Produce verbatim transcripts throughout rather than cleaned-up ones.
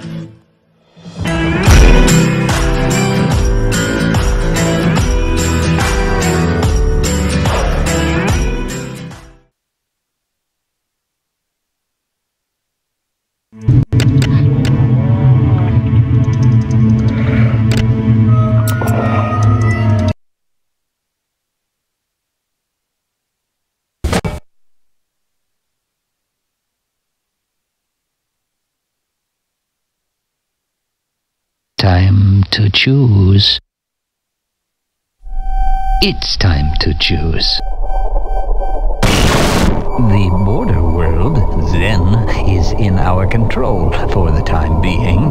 Time to choose. It's time to choose. The border world, then, is in our control for the time being.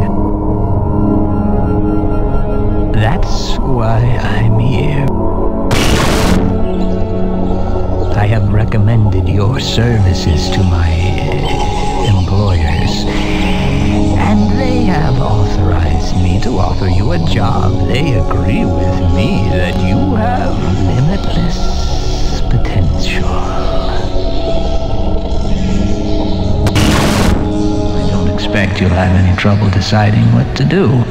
That's why I'm here. I have recommended your services to my uh, employers, and they have authorized me to offer you a job. They agree with me that you have limitless potential. I don't expect you'll have any trouble deciding what to do.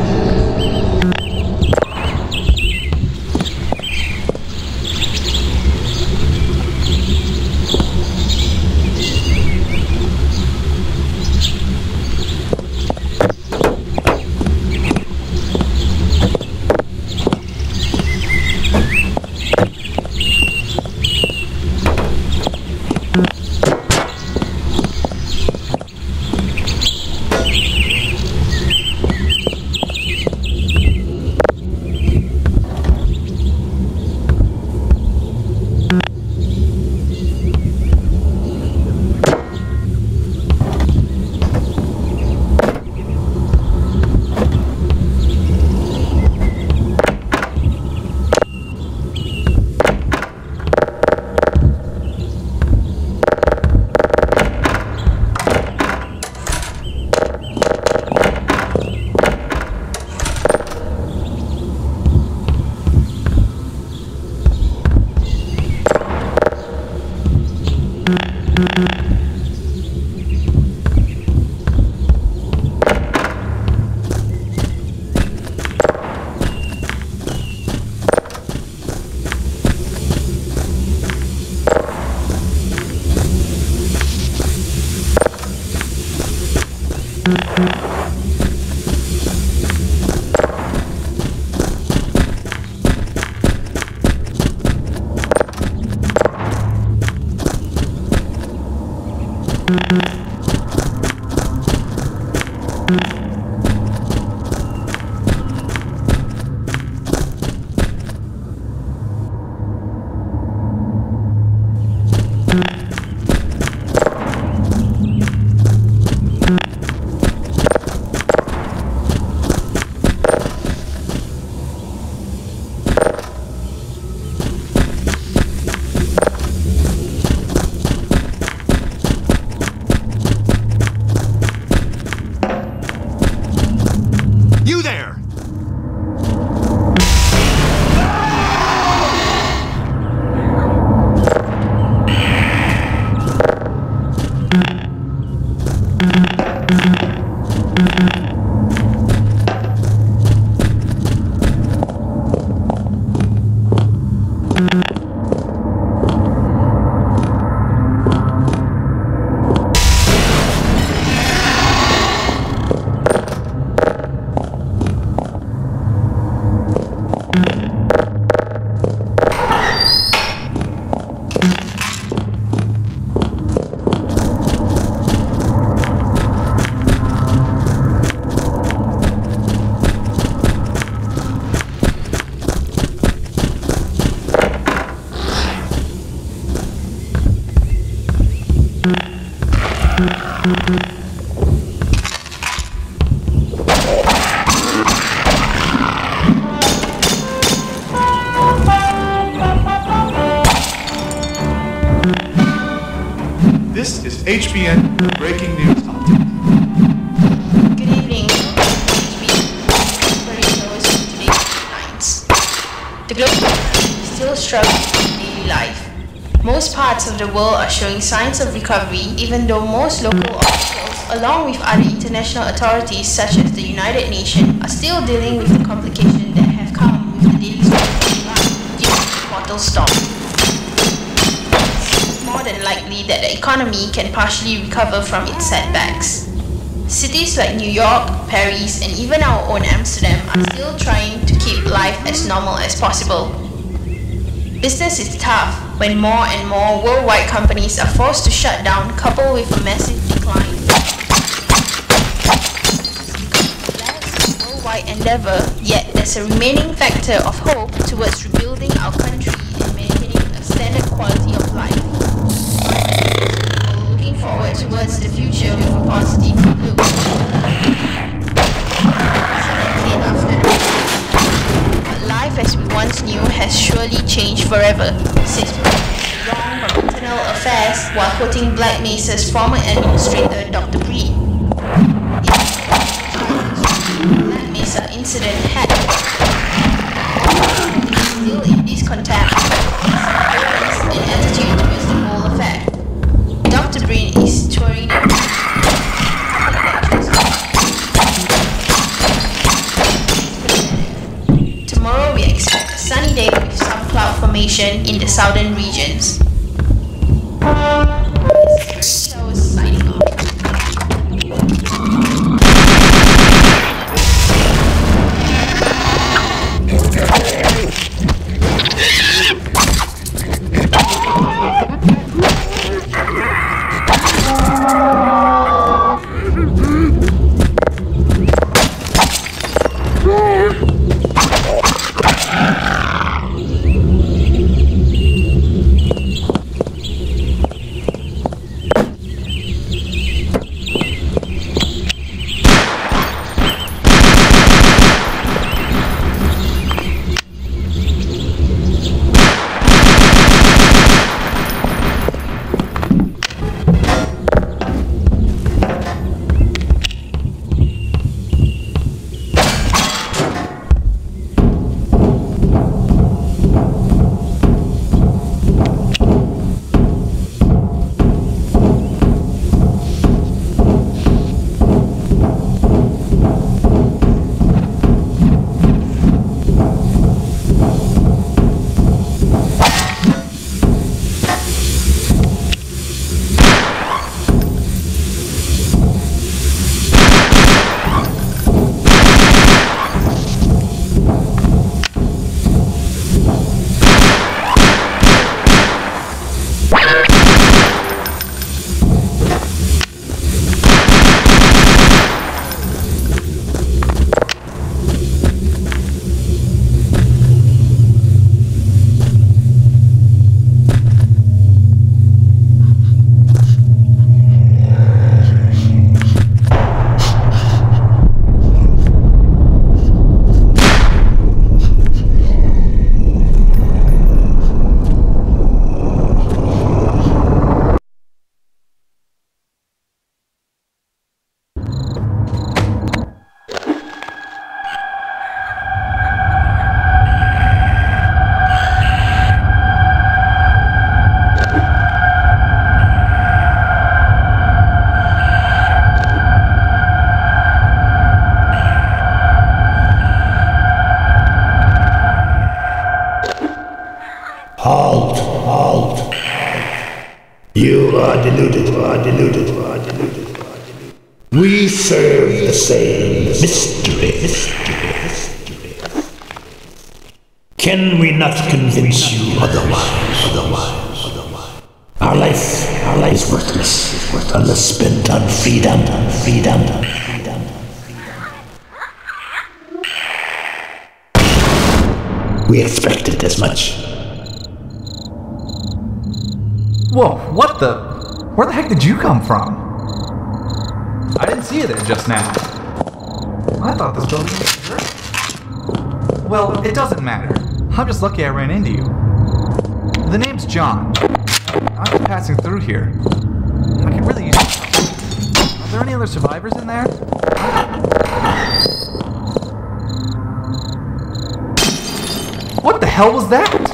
This is H B N Breaking News Update. Good evening. H B N very close to today's headlines. The globe is still struggling with daily life. Most parts of the world are showing signs of recovery, even though most local officials along with other international authorities such as the United Nations, are still dealing with the complications that have come with the daily struggle of life due to the portal storm. It's more than likely that the economy can partially recover from its setbacks. Cities like New York, Paris, and even our own Amsterdam are still trying to keep life as normal as possible. Business is tough when more and more worldwide companies are forced to shut down, coupled with a massive decline. Less worldwide endeavor, yet there's a remaining factor of hope towards rebuilding our country and maintaining a standard quality of life. We're looking forward towards the future with a positive outlook. Life as we once knew has surely changed forever, says Wrong from Internal Affairs while quoting Black Mesa's former administrator Doctor Bree. The Black Mesa incident had still in discontent and attitude towards the whole affair. Doctor Bree is touring the Tomorrow we expect a sunny day with some cloud formation in the southern regions. This is Bernie Showers signing off. Halt, halt. You are deluded, are deluded, are deluded, are deluded. We serve the same mystery, mystery, mystery. Can we not convince you otherwise, otherwise, otherwise? Our life, our life is worthless, is worthless unless spent on freedom, on freedom, on freedom. We expected as much. Whoa, what the? Where the heck did you come from? I didn't see you there just now. I thought this building was great. Well, it doesn't matter. I'm just lucky I ran into you. The name's John. I'm just passing through here. I could really use help. Are there any other survivors in there? What the hell was that?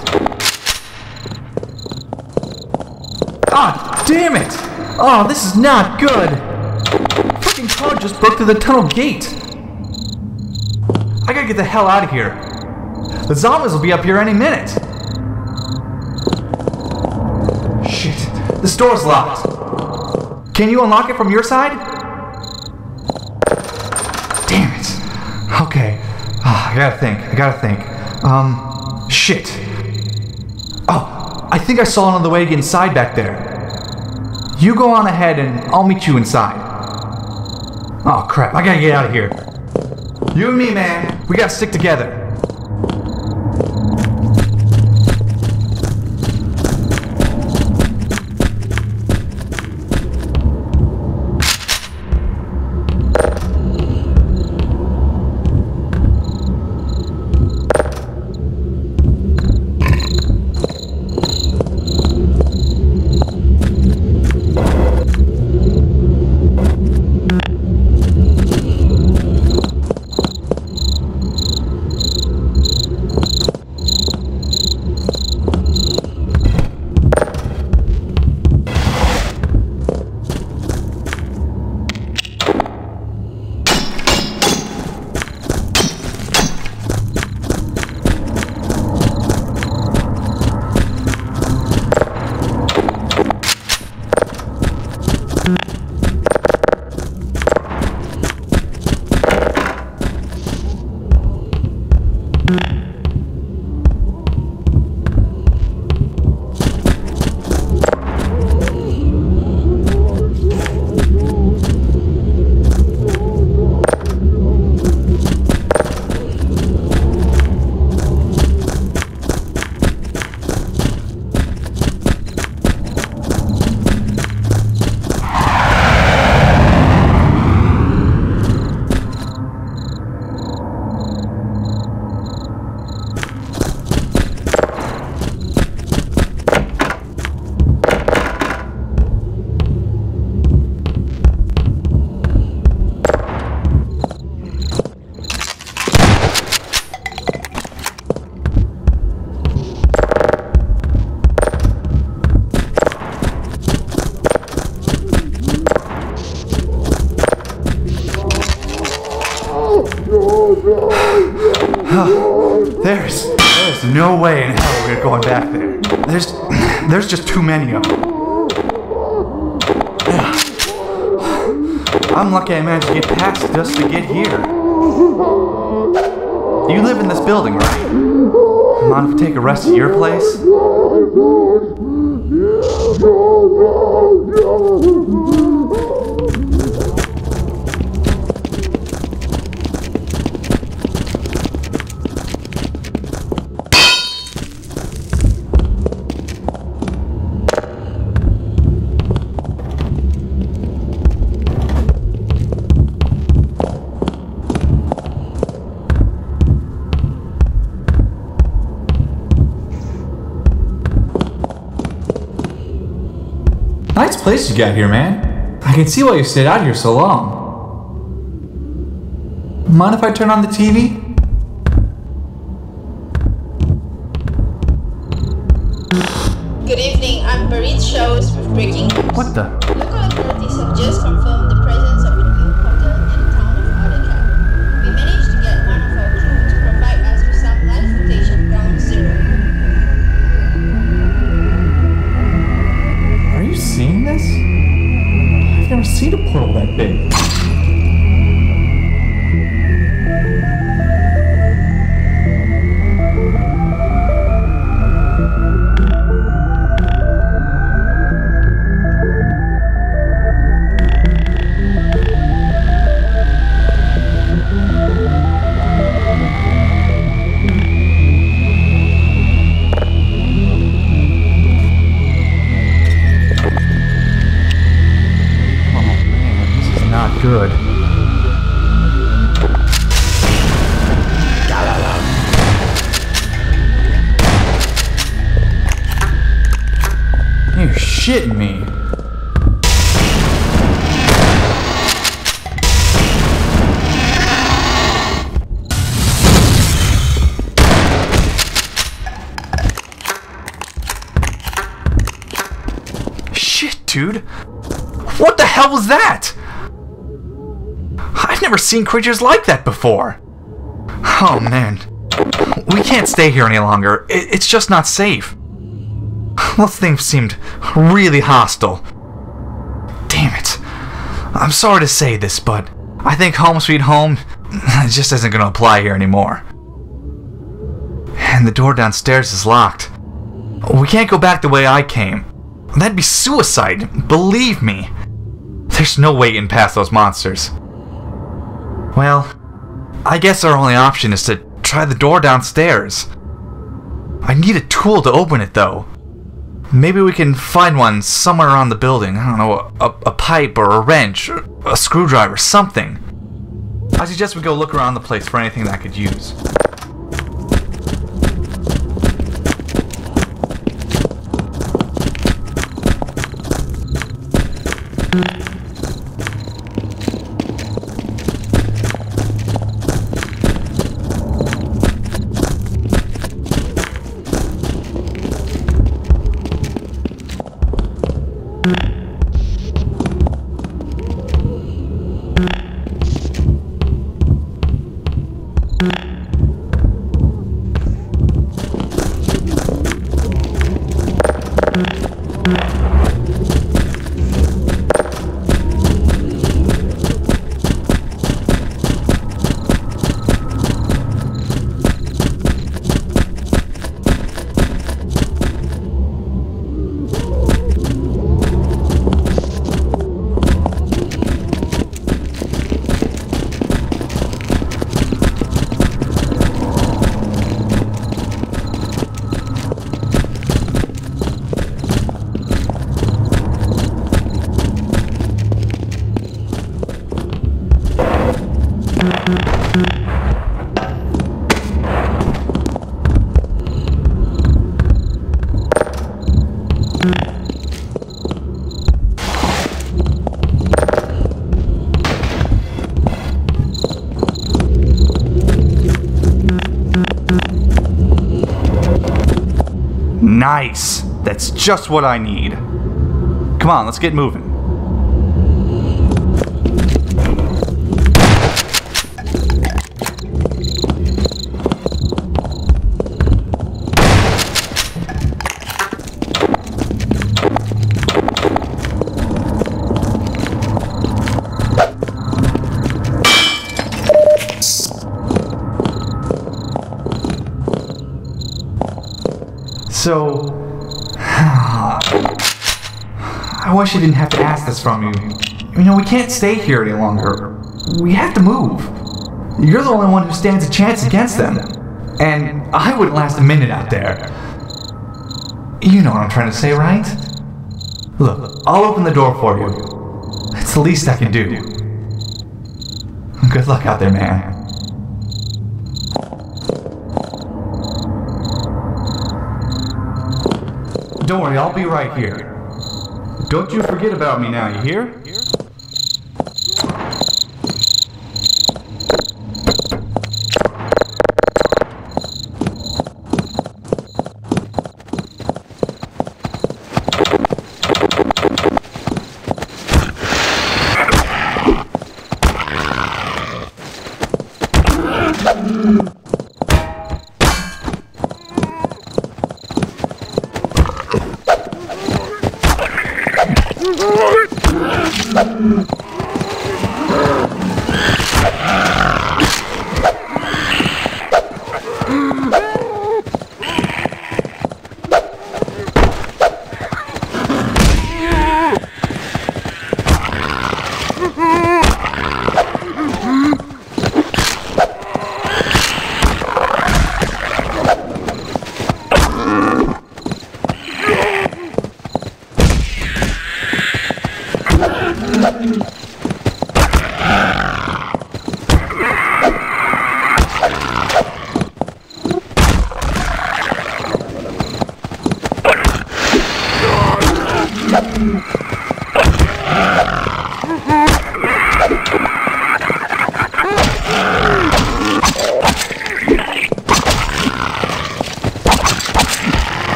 God damn it! Oh, this is not good! car just broke through the tunnel gate. I gotta get the hell out of here. The zombies will be up here any minute. Shit, this door's locked. Can you unlock it from your side? Damn it. Okay. Oh, I gotta think. I gotta think. Um, shit. Oh, I think I saw another way to get inside back there. You go on ahead and I'll meet you inside. Oh crap, I gotta get out of here. You and me, man, we gotta stick together. There's, there's no way in hell we're going back there. There's, there's just too many of them. I'm lucky I managed to get past just to get here. You live in this building, right? Mind if we take a rest at your place? Nice place you got here, man. I can see why you stayed out here so long. Mind if I turn on the T V? Good evening, I'm Barit Shows with breaking news. What the? Local authorities have just confirmed the presence of a new hotel in the town of Alacant. We managed to get one of our crew to provide us with some live footage of Ground Zero. Are you seeing this? I've never seen a portal that big. Good. You're shitting me. Shit, dude. What the hell was that? I've never seen creatures like that before. Oh man. We can't stay here any longer. It, it's just not safe. Those things seemed really hostile. Damn it. I'm sorry to say this, but I think Home Sweet Home just isn't going to apply here anymore. And the door downstairs is locked. We can't go back the way I came. That'd be suicide, believe me. There's no way getting past those monsters. Well, I guess our only option is to try the door downstairs. I need a tool to open it, though. Maybe we can find one somewhere around the building. I don't know, a, a pipe or a wrench, or a screwdriver, something. I suggest we go look around the place for anything that I could use. Nice! That's just what I need. Come on, let's get moving. So, I wish I didn't have to ask this from you. You know, we can't stay here any longer. We have to move. You're the only one who stands a chance against them. And I wouldn't last a minute out there. You know what I'm trying to say, right? Look, I'll open the door for you. It's the least I can do. Good luck out there, man. Don't worry, I'll be right here. Don't you forget about me now, you hear?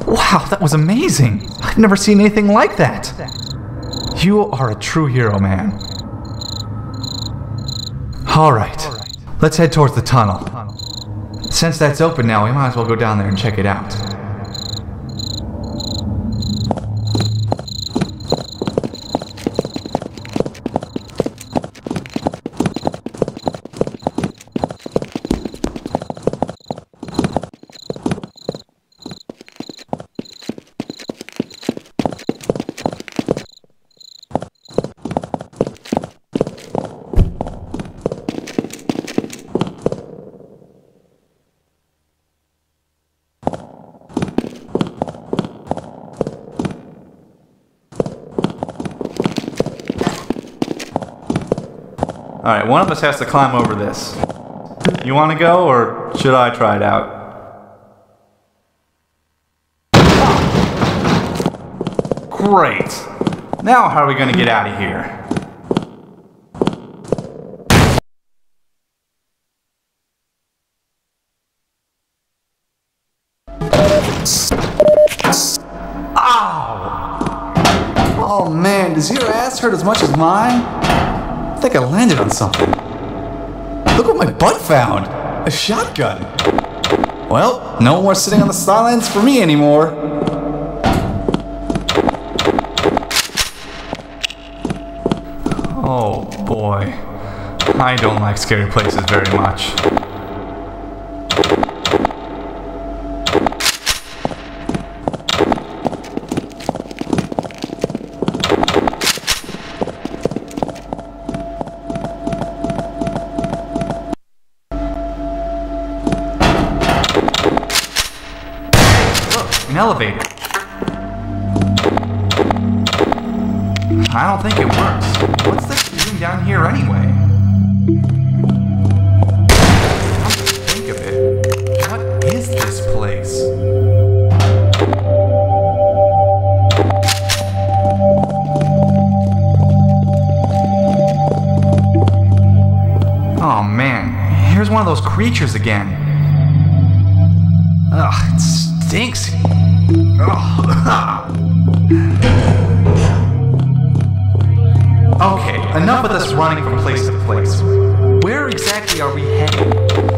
Wow, that was amazing. I've never seen anything like that. You are a true hero, man. All right, let's head towards the tunnel. Since that's open now, we might as well go down there and check it out. Alright, one of us has to climb over this. You want to go, or should I try it out? Great! Now how are we going to get out of here? Ow! Oh man, does your ass hurt as much as mine? I think I landed on something. Look what my butt found! A shotgun! Well, no more sitting on the sidelines for me anymore. Oh boy. I don't like scary places very much. An elevator. I don't think it works. What's this doing down here anyway? Come to think of it, what is this place? Oh man, here's one of those creatures again. Ugh, it stinks. Okay, enough of this running from place to place. Where exactly are we heading?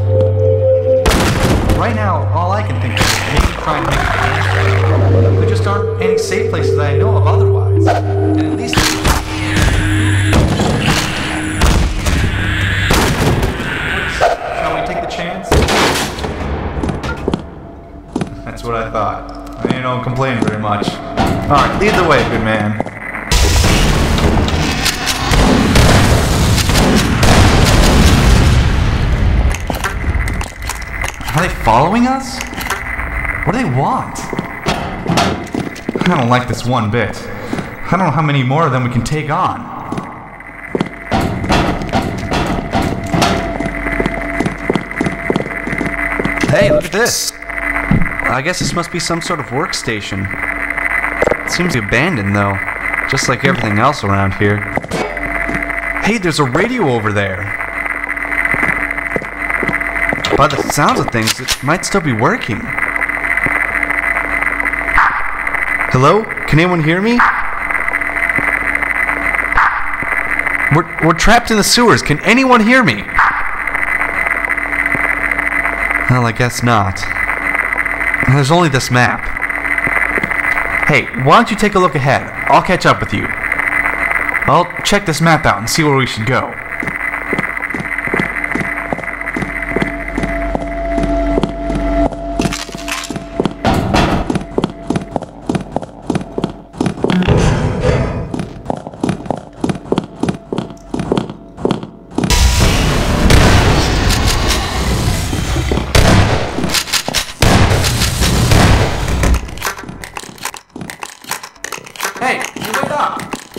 Right now, all I can think of is maybe trying to make it. There just aren't any safe places that I know of otherwise. And at least... Shall we take the chance? That's what I thought. I don't complain very much. Alright, lead the way, good man. Are they following us? What do they want? I don't like this one bit. I don't know how many more of them we can take on. Hey, look at this. I guess this must be some sort of workstation. It seems abandoned, though, just like everything else around here. Hey, there's a radio over there. By the sounds of things, it might still be working. Hello? Can anyone hear me? We're, we're trapped in the sewers. Can anyone hear me? Well, I guess not. There's only this map. Hey, why don't you take a look ahead? I'll catch up with you. I'll check this map out and see where we should go. Hey, you wait up!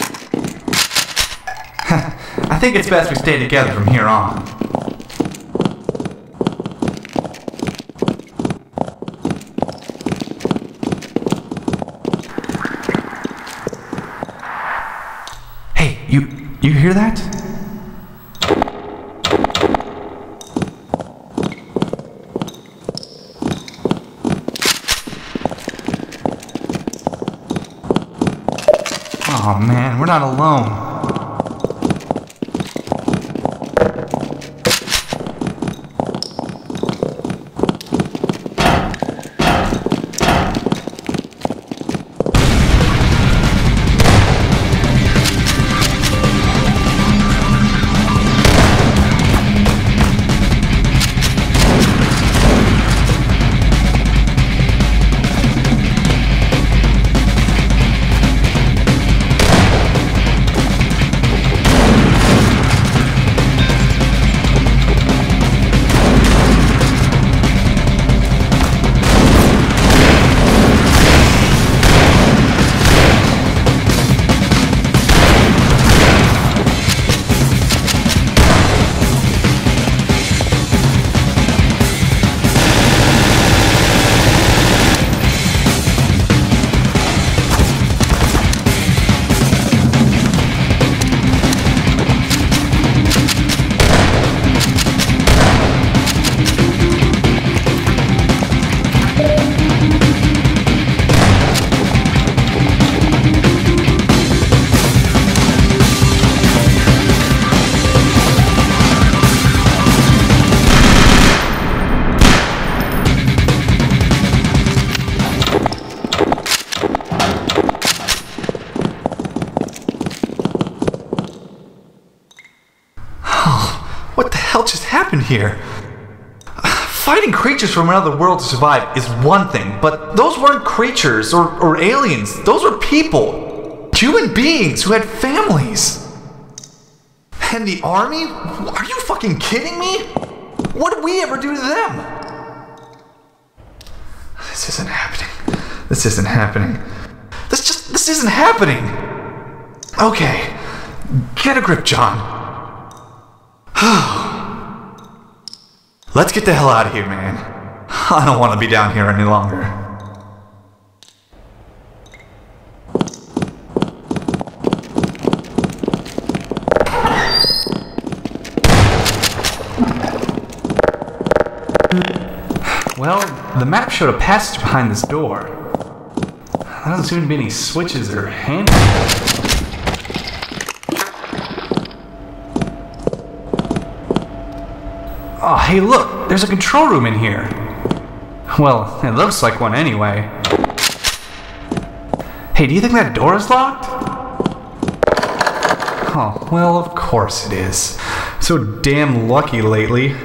I think it's best we stay together from here on. Hey, you you hear that? Oh man, we're not alone. What the hell just happened here? Fighting creatures from another world to survive is one thing, but those weren't creatures or, or aliens. Those were people. Human beings who had families. And the army? Are you fucking kidding me? What did we ever do to them? This isn't happening. This isn't happening. This just, this isn't happening. Okay, get a grip, John. Let's get the hell out of here, man. I don't want to be down here any longer. Well, the map showed a passage behind this door. There doesn't seem to be any switches or handles. Oh, hey look, there's a control room in here. Well, it looks like one anyway. Hey, do you think that door is locked? Oh, well, of course it is. So damn lucky lately.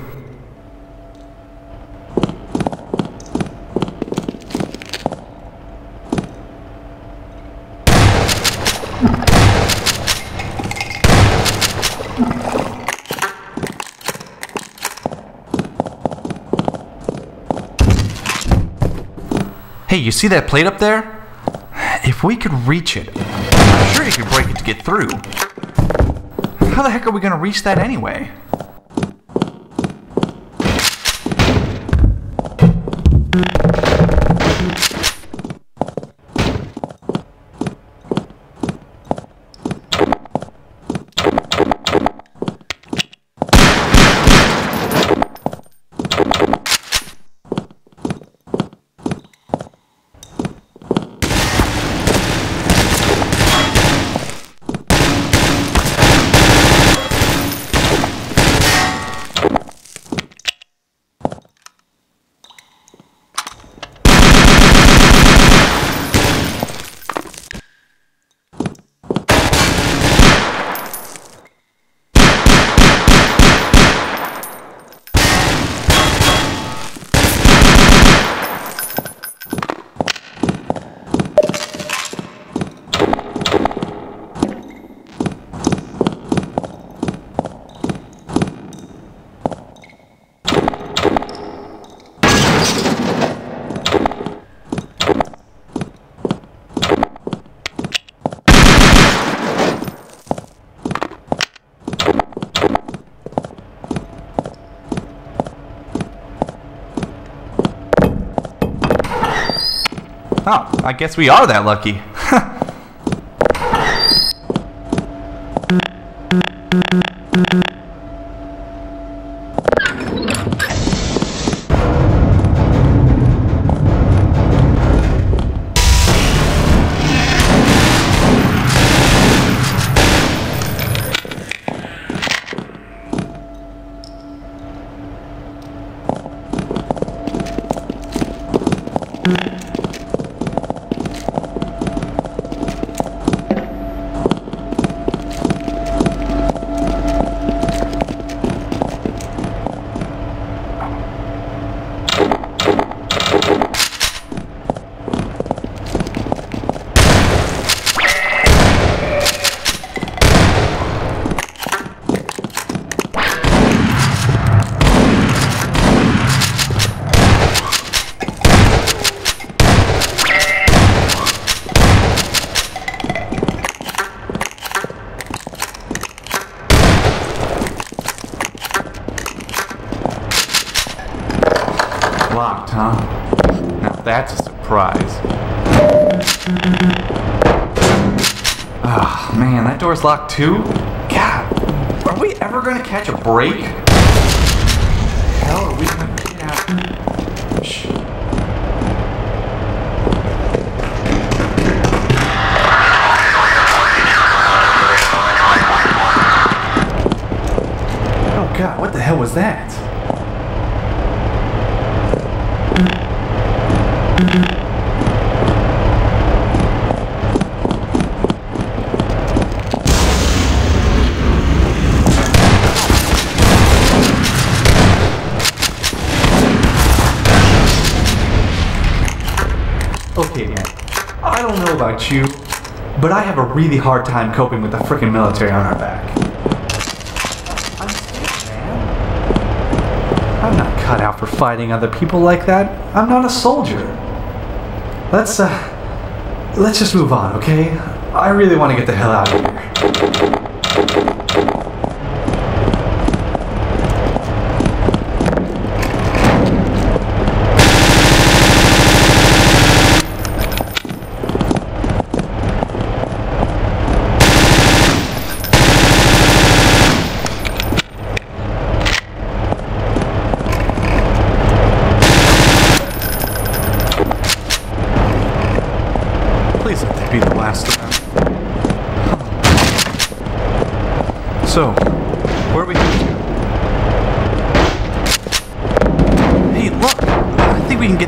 Hey, you see that plate up there? If we could reach it, I'm sure you could break it to get through. How the heck are we gonna reach that anyway? Oh, I guess we are that lucky. Locked, huh? Now that's a surprise. Ah, oh, man, that door's locked too? God, are we ever gonna catch a break? The hell are we gonna get out? Shh. Oh God, what the hell was that? Okay, man, I don't know about you, but I have a really hard time coping with the frickin' military on our back. I'm scared, man. I'm not cut out for fighting other people like that. I'm not a soldier. Let's, uh, let's just move on, okay? I really want to get the hell out of here. Please let that be the last of them. So, where are we headed to? Hey, look! I think we can get...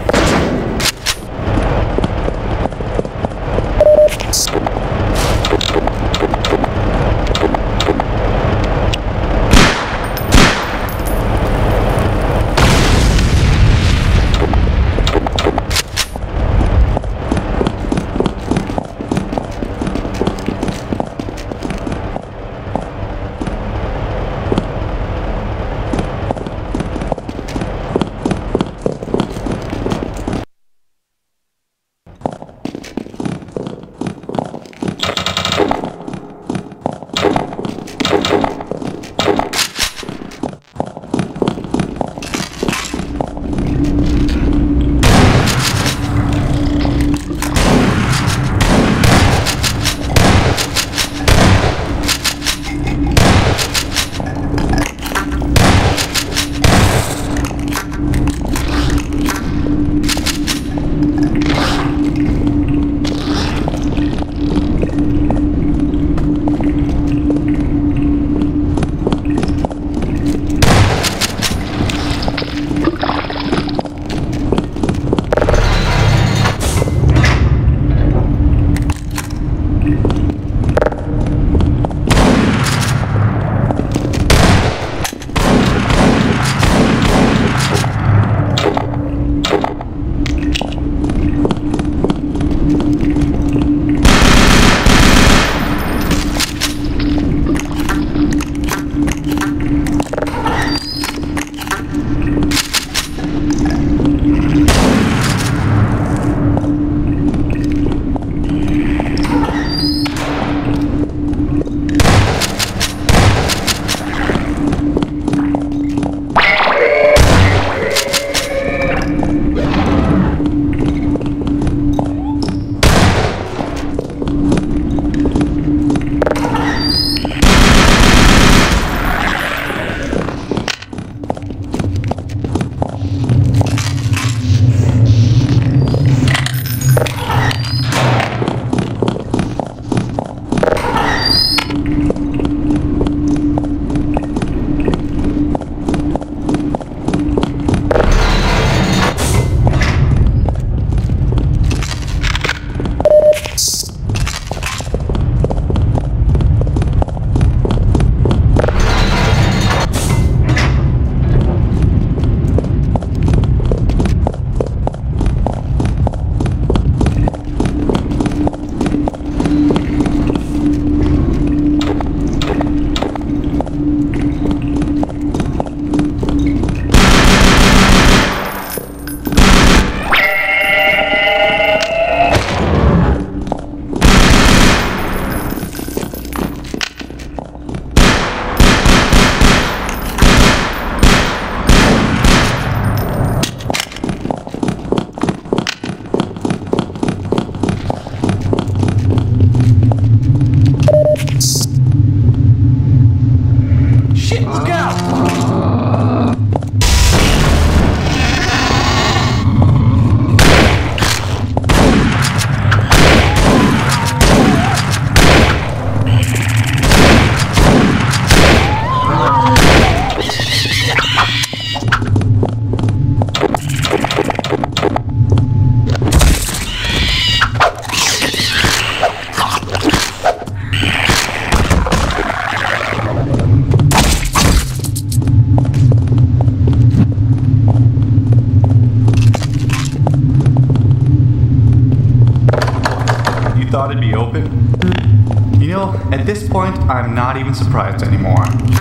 thought it'd be open? You know, at this point, I'm not even surprised anymore.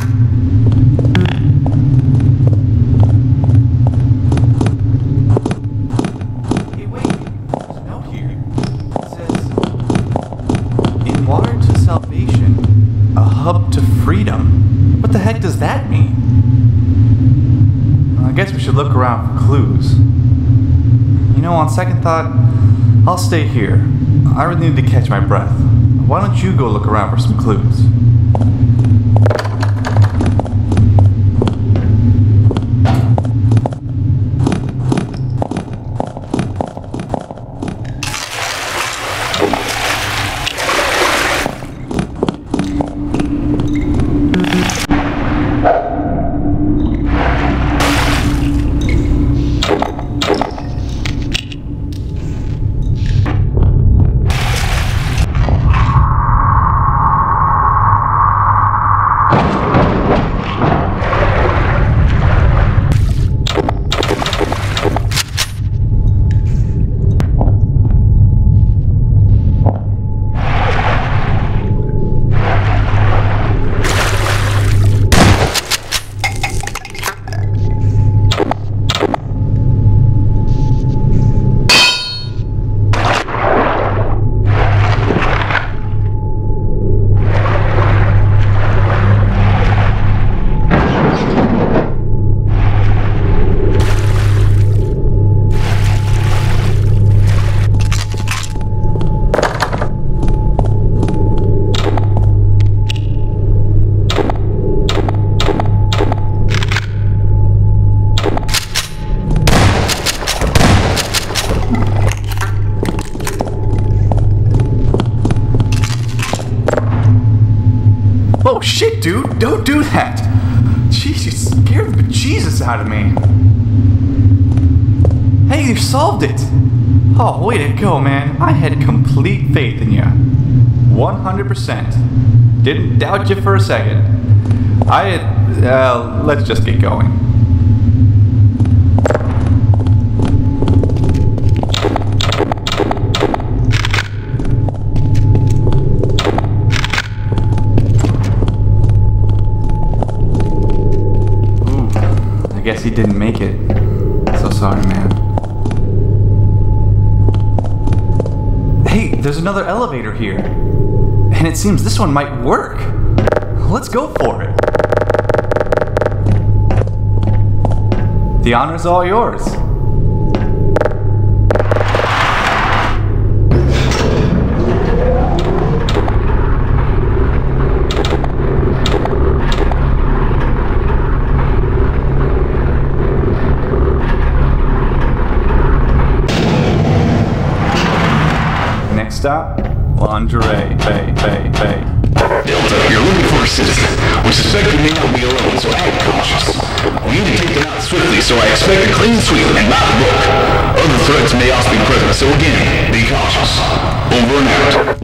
Hey, wait. There's a note here. It says, in water to salvation, a hub to freedom. What the heck does that mean? Well, I guess we should look around for clues. You know, on second thought, I'll stay here. I really need to catch my breath. Why don't you go look around for some clues? Oh shit, dude! Don't do that! Jeez, you scared the bejesus out of me. Hey, you solved it! Oh, way to go, man. I had complete faith in you. one hundred percent. Didn't doubt you for a second. I, uh, let's just get going. I guess he didn't make it. So sorry, man. Hey, there's another elevator here. And it seems this one might work. Let's go for it. The honor's all yours. Stop. Lingerie. Bay, bay, bay. Delta, you're looking for a citizen. We suspect you may not be alone, so act cautious. We need to take them out swiftly, so I expect a clean sweep and not a book. Other threats may also be present, so again, be cautious. Over and out.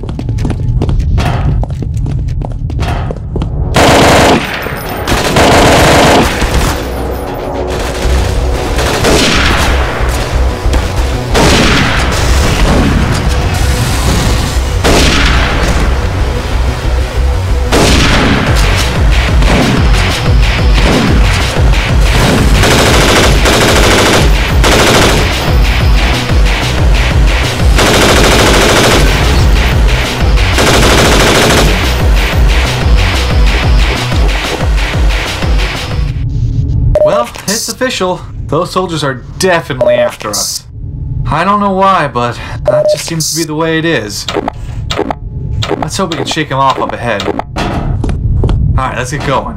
Well, it's official. Those soldiers are definitely after us. I don't know why, but that just seems to be the way it is. Let's hope we can shake them off up ahead. Alright, let's get going.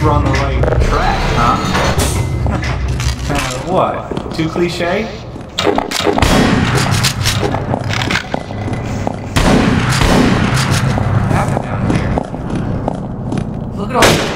we're on the right track, huh? uh, what? Too cliche? What happened down here? Look at all this.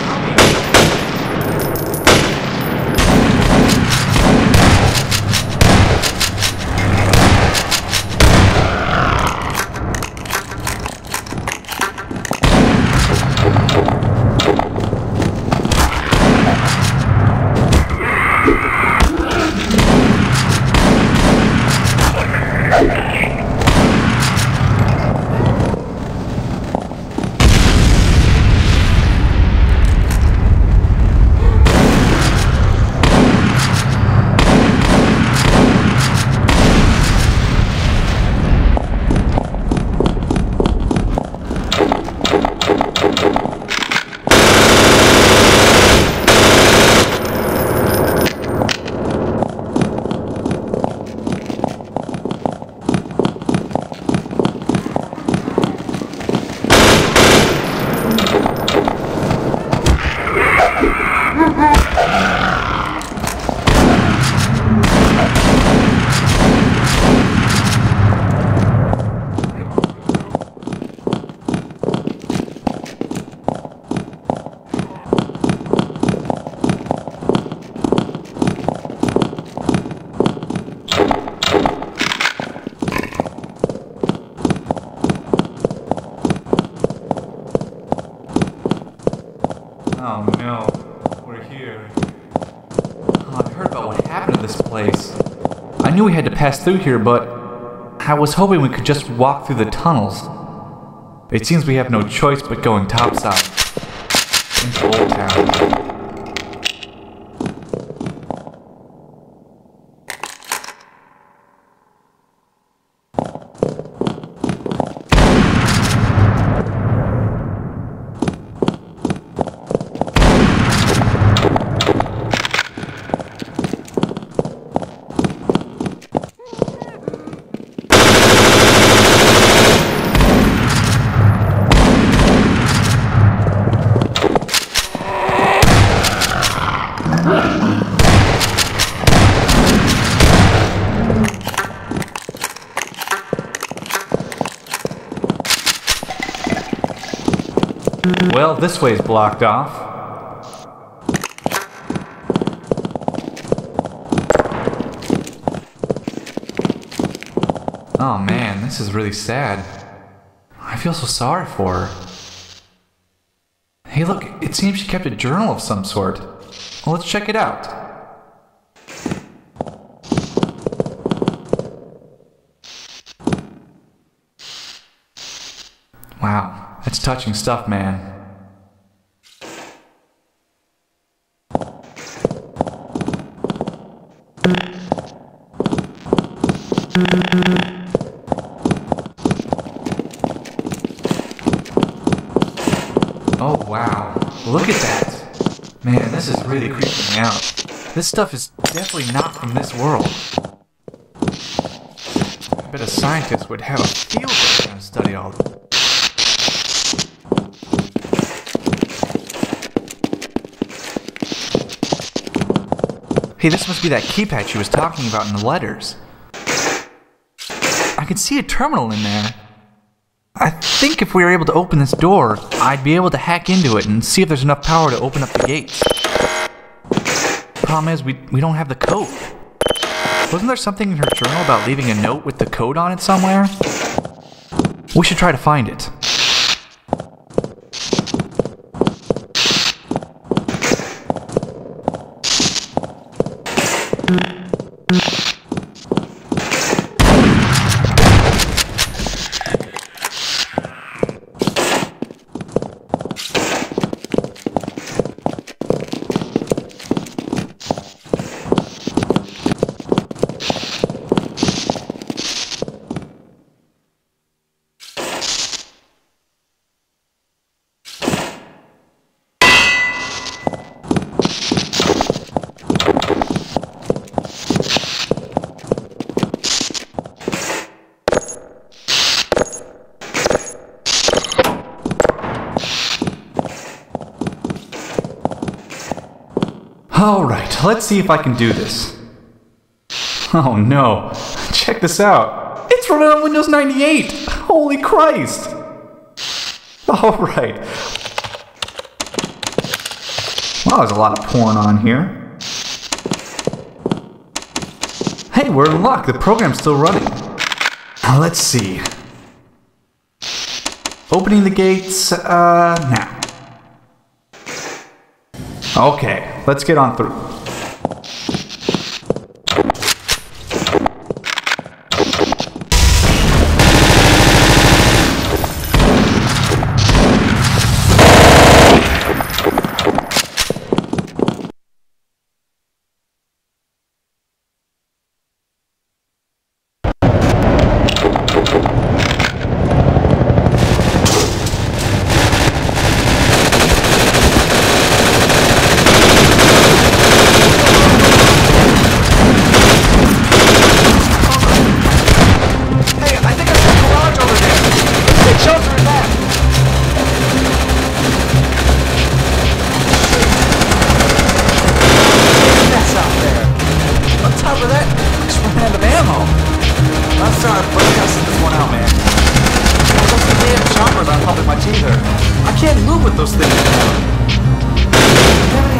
Oh no, we're here. Oh, I heard about what happened to this place. I knew we had to pass through here, but I was hoping we could just walk through the tunnels. It seems we have no choice but going topside into Old Town. Well, this way's blocked off. Oh man, this is really sad. I feel so sorry for her. Hey look, it seems she kept a journal of some sort. Well, let's check it out. Wow, that's touching stuff, man. Oh wow, look at that! Man, this is really creeping me out. This stuff is definitely not from this world. I bet a scientist would have a field day trying to study all of it. Hey, this must be that keypad she was talking about in the letters. I can see a terminal in there. I think if we were able to open this door, I'd be able to hack into it and see if there's enough power to open up the gates. Problem is, we, we don't have the code. Wasn't there something in her journal about leaving a note with the code on it somewhere? We should try to find it. Alright, let's see if I can do this. Oh no, check this out. It's running on Windows ninety-eight! Holy Christ! Alright. Wow, there's a lot of porn on here. Hey, we're in luck. The program's still running. Now, let's see. Opening the gates, uh, now. Okay, let's get on through. I can't move with those things. Do you have any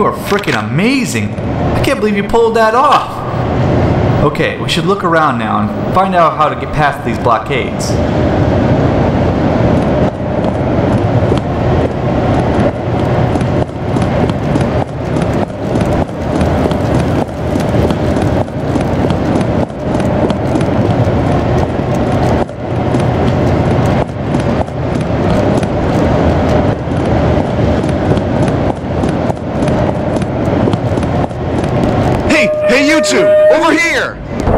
you are freaking amazing. I can't believe you pulled that off. Okay, we should look around now and find out how to get past these blockades. Hey, you two! Over here!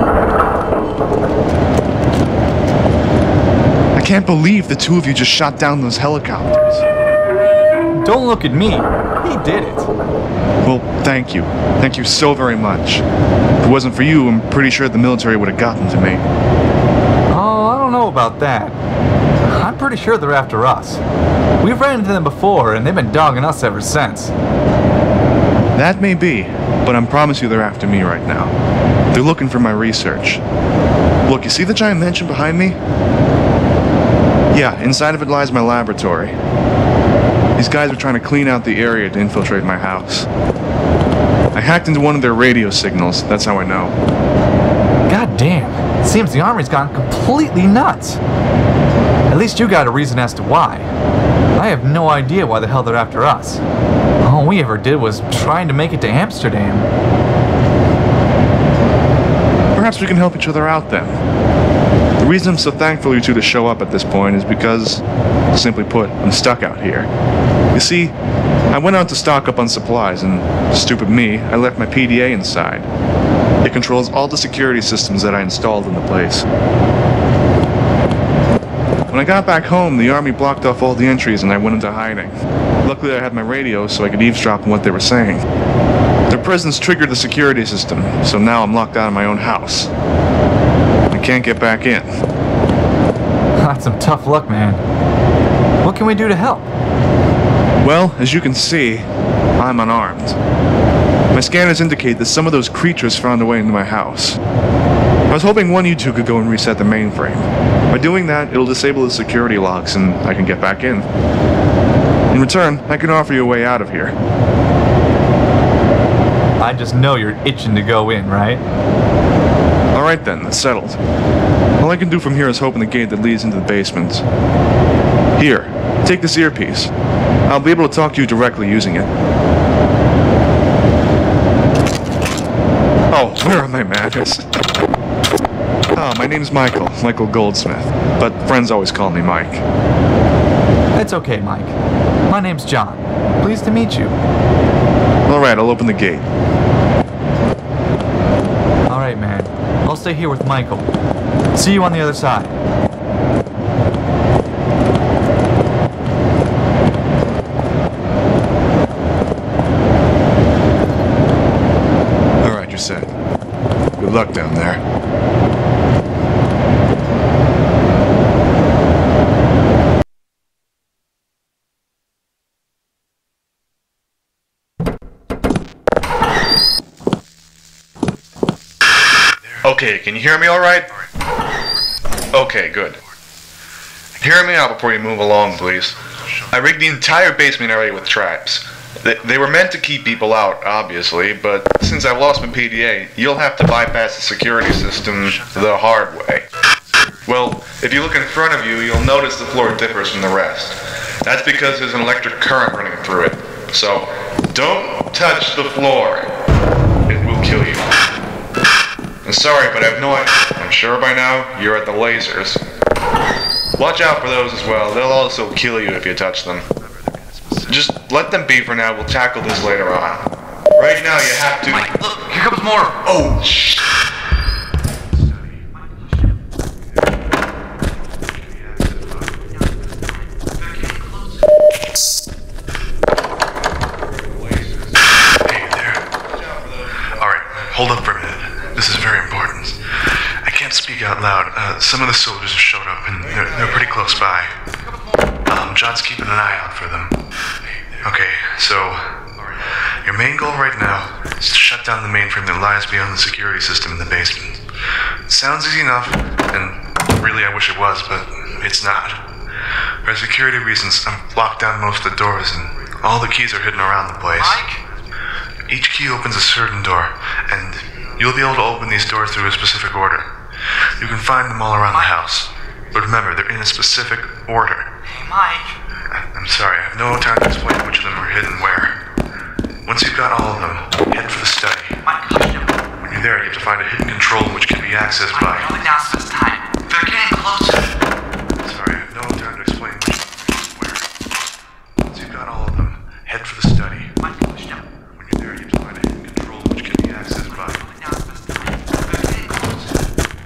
I can't believe the two of you just shot down those helicopters. Don't look at me. He did it. Well, thank you. Thank you so very much. If it wasn't for you, I'm pretty sure the military would have gotten to me. Oh, I don't know about that. I'm pretty sure they're after us. We've ran into them before, and they've been dogging us ever since. That may be, but I promise you they're after me right now. They're looking for my research. Look, you see the giant mansion behind me? Yeah, inside of it lies my laboratory. These guys are trying to clean out the area to infiltrate my house. I hacked into one of their radio signals, that's how I know. God damn, it seems the army's gone completely nuts. At least you got a reason as to why. I have no idea why the hell they're after us. All we ever did was trying to make it to Amsterdam. Perhaps we can help each other out then. The reason I'm so thankful you two to show up at this point is because, simply put, I'm stuck out here. You see, I went out to stock up on supplies and, stupid me, I left my P D A inside. It controls all the security systems that I installed in the place. When I got back home, the army blocked off all the entries and I went into hiding. Luckily I had my radio so I could eavesdrop on what they were saying. Their presence triggered the security system, so now I'm locked out of my own house. I can't get back in. That's some tough luck, man. What can we do to help? Well, as you can see, I'm unarmed. My scanners indicate that some of those creatures found a way into my house. I was hoping one of you two could go and reset the mainframe. By doing that, it'll disable the security locks and I can get back in. In return, I can offer you a way out of here. I just know you're itching to go in, right? Alright then, that's settled. All I can do from here is open the gate that leads into the basement. Here, take this earpiece. I'll be able to talk to you directly using it. Oh, where are my manners? Oh, my name's Michael, Michael Goldsmith, but friends always call me Mike. It's okay, Mike. My name's John. Pleased to meet you. Alright, I'll open the gate. Alright, man. I'll stay here with Michael. See you on the other side. Alright, you're set. Good luck down there. Okay, can you hear me all right? Okay, good. Hear me out before you move along, please. I rigged the entire basement area with traps. They, they were meant to keep people out, obviously, but since I've lost my P D A, you'll have to bypass the security system the hard way. Well, if you look in front of you, you'll notice the floor differs from the rest. That's because there's an electric current running through it. So, don't touch the floor. It will kill you. I'm sorry, but I have no idea. I'm sure by now you're at the lasers. Watch out for those as well. They'll also kill you if you touch them. Just let them be for now. We'll tackle this later on. Right now you have to... Mike, look, here comes more. Oh, shit. Hey there. Alright, hold up for a minute. This is very important. I can't speak out loud. Uh, some of the soldiers have showed up and they're, they're pretty close by. Um, John's keeping an eye out for them. Okay, so your main goal right now is to shut down the mainframe that lies beyond the security system in the basement. It sounds easy enough, and really I wish it was, but it's not. For security reasons, I've locked down most of the doors and all the keys are hidden around the place. Mike? Each key opens a certain door, and you'll be able to open these doors through a specific order. You can find them all around the house. But remember, they're in a specific order. Hey, Mike. I'm sorry, I have no time to explain which of them are hidden where. Once you've got all of them, head for the study. Mike, hush them. When you're there, you have to find a hidden control which can be accessed by... Mike, only now's this time. They're getting closer. Sorry, I have no time to explain which of them is where. Once you've got all of them, head for the study. Mike, hush them. When you're there, you have to find a hidden control which can be accessed by... Only now's this time. They're getting closer.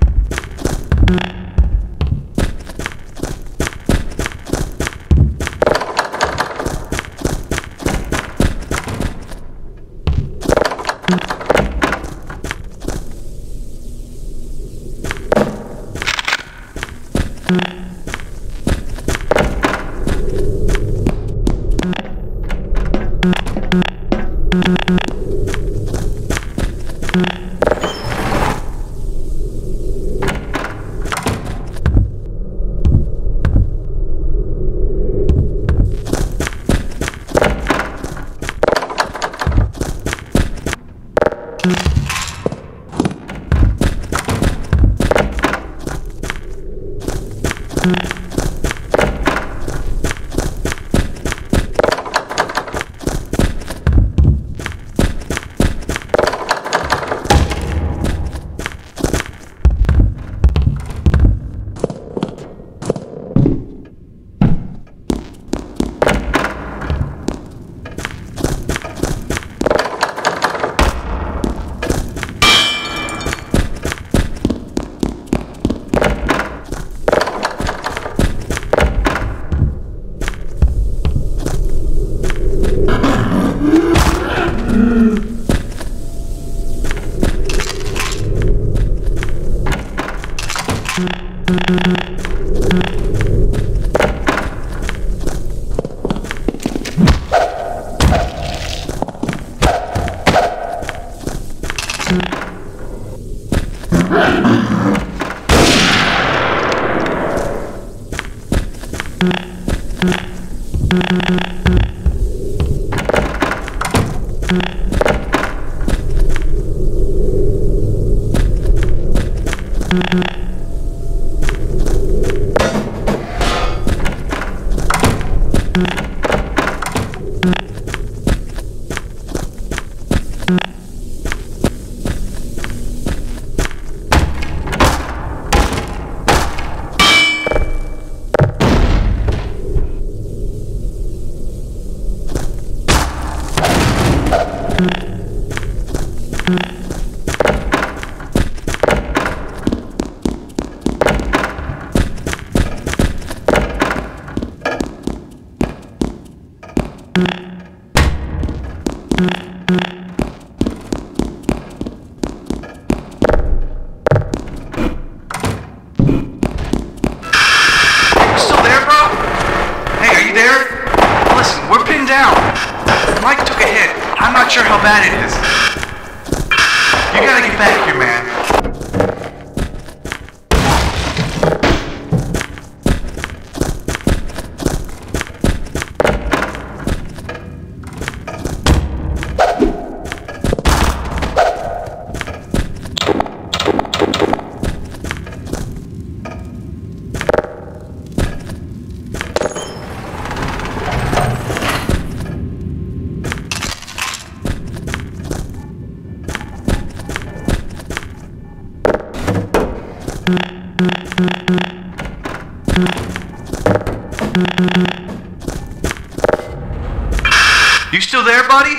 You still there, buddy?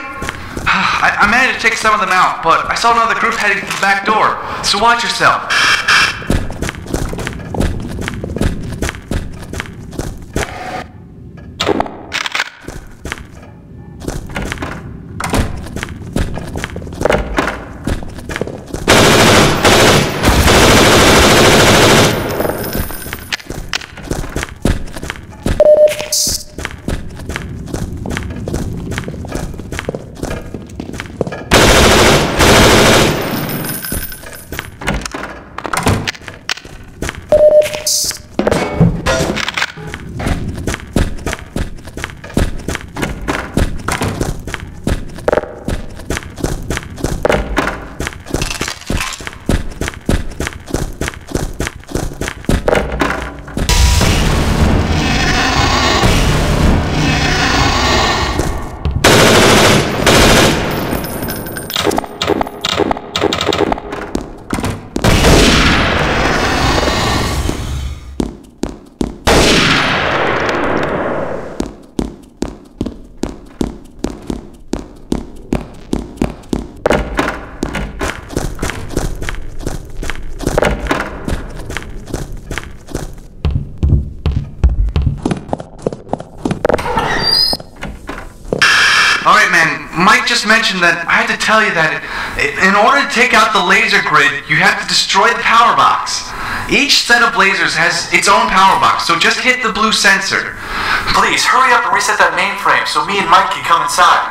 I, I managed to take some of them out, but I saw another group heading to the back door, so watch yourself. just mentioned that I had to tell you that it, in order to take out the laser grid, you have to destroy the power box. Each set of lasers has its own power box, so just hit the blue sensor. Please, hurry up and reset that mainframe so me and Mike can come inside.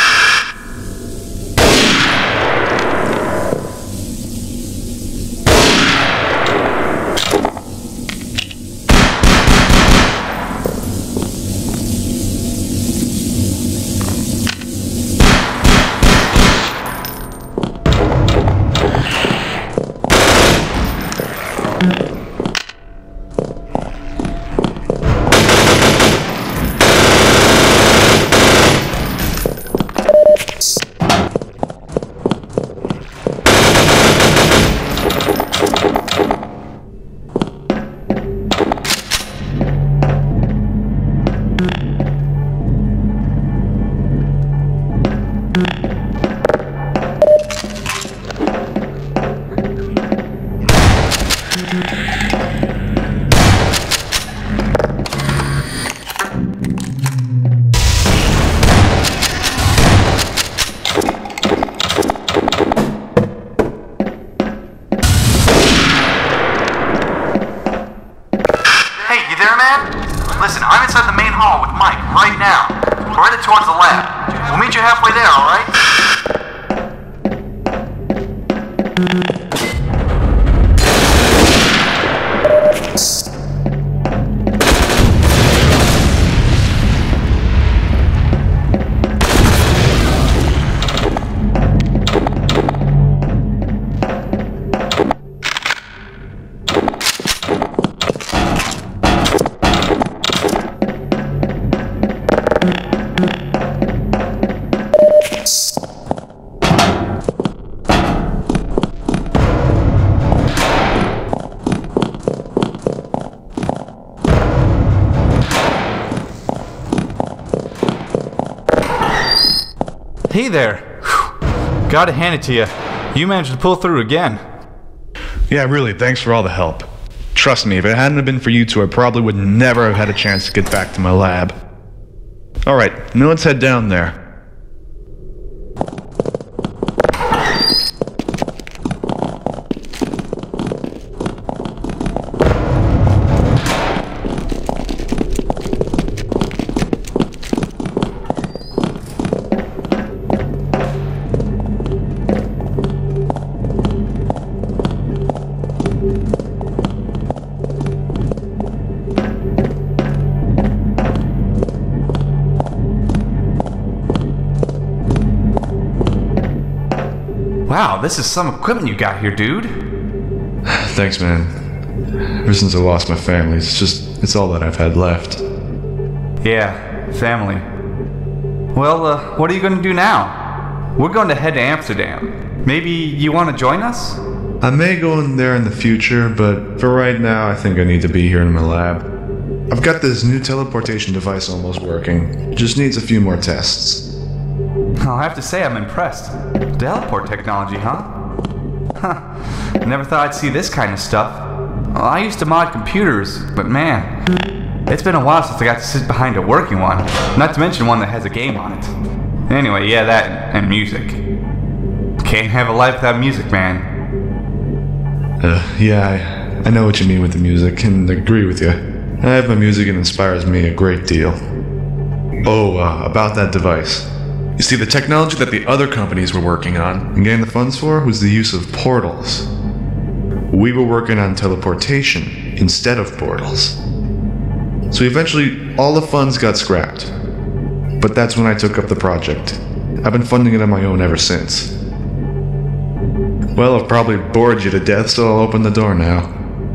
Listen, I'm inside the main hall with Mike right now. We're headed towards the lab. We'll meet you halfway there, alright? Hey there. Whew. Gotta hand it to you. You managed to pull through again. Yeah, really, thanks for all the help. Trust me, if it hadn't been for you two, I probably would never have had a chance to get back to my lab. Alright, now let's head down there. Wow, this is some equipment you got here, dude. Thanks, man. Ever since I lost my family, it's just, it's all that I've had left. Yeah, family. Well, uh, what are you going to do now? We're going to head to Amsterdam. Maybe you want to join us? I may go in there in the future, but for right now, I think I need to be here in my lab. I've got this new teleportation device almost working. It just needs a few more tests. I'll have to say I'm impressed. Teleport technology, huh? Huh. Never thought I'd see this kind of stuff. Well, I used to mod computers, but man, it's been a while since I got to sit behind a working one. Not to mention one that has a game on it. Anyway, yeah, that and, and music. Can't have a life without music, man. Uh, yeah, I, I know what you mean with the music, and agree with you. I have my music and it inspires me a great deal. Oh, uh, about that device. You see, the technology that the other companies were working on and getting the funds for was the use of portals. We were working on teleportation instead of portals. So eventually, all the funds got scrapped. But that's when I took up the project. I've been funding it on my own ever since. Well, I've probably bored you to death, so I'll open the door now.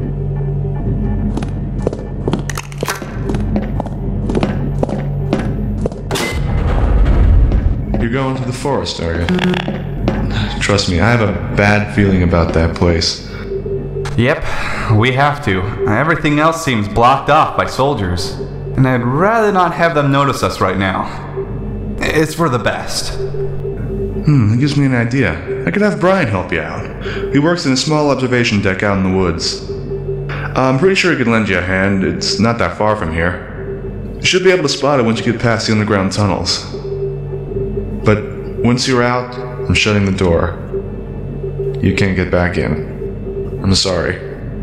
You're going to the forest, are you? Trust me, I have a bad feeling about that place. Yep, we have to. Everything else seems blocked off by soldiers. And I'd rather not have them notice us right now. It's for the best. Hmm, that gives me an idea. I could have Brian help you out. He works in a small observation deck out in the woods. I'm pretty sure he could lend you a hand. It's not that far from here. You should be able to spot it once you get past the underground tunnels. But Once you're out, I'm shutting the door. You can't get back in. I'm sorry.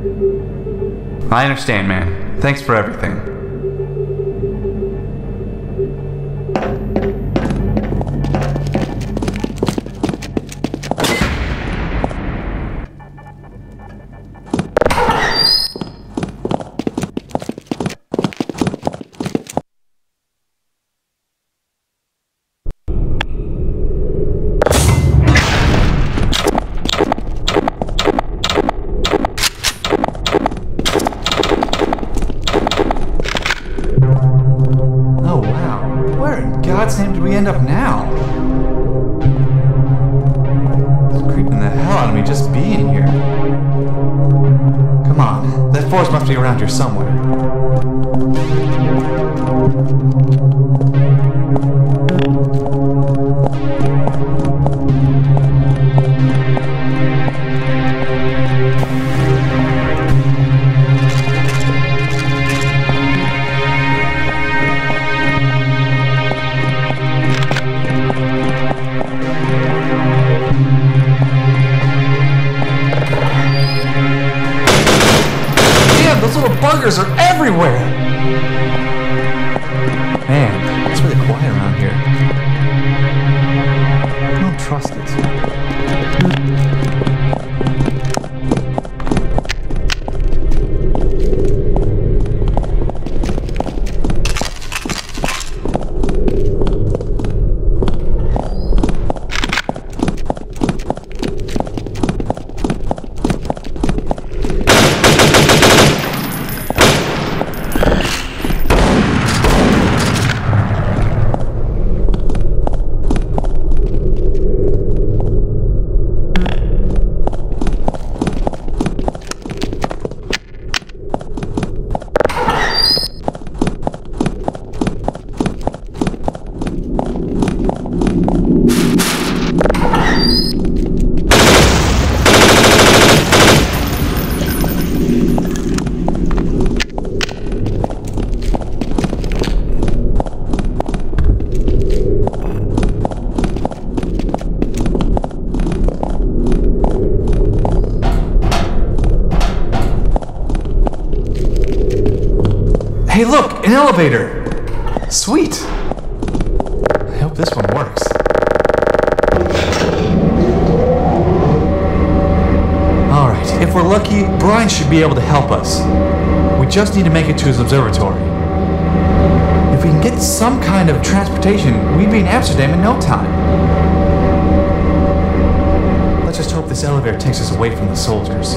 I understand, man. Thanks for everything. God's name did we end up now? It's creeping the hell out of me just being here. Come on, that forest must be around here somewhere. Buggers are everywhere! Man, it's really quiet around here. I don't trust it. Hey look, an elevator! Sweet! I hope this one works. Alright, if we're lucky, Brian should be able to help us. We just need to make it to his observatory. If we can get some kind of transportation, we'd be in Amsterdam in no time. Let's just hope this elevator takes us away from the soldiers.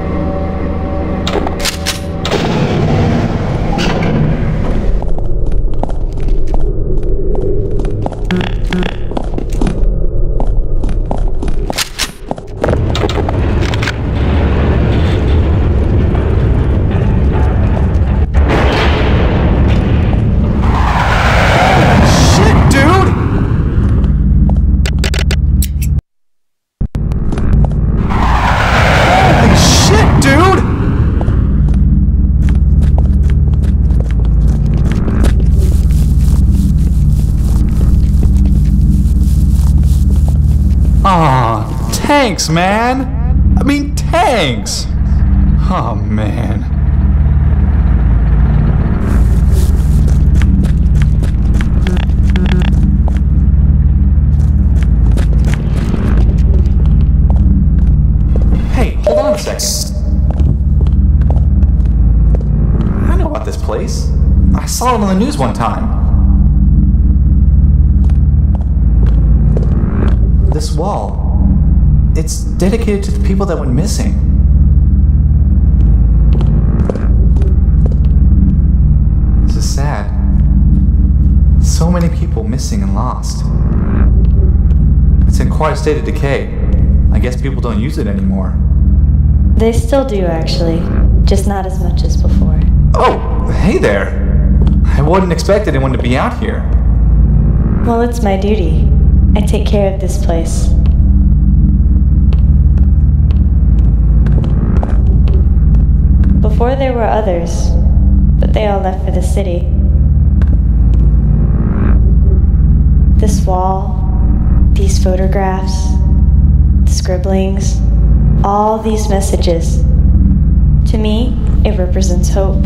Aw, thanks, man! I mean, thanks! Oh, man. Hey, hold on a second. I know about this place. I saw it on the news one time. This wall, it's dedicated to the people that went missing. This is sad. So many people missing and lost. It's in quite a state of decay. I guess people don't use it anymore. They still do, actually. Just not as much as before. Oh, hey there. I wouldn't expect anyone to be out here. Well, it's my duty. I take care of this place. Before there were others, but they all left for the city. This wall, These photographs, the scribblings, all these messages. To me, it represents hope.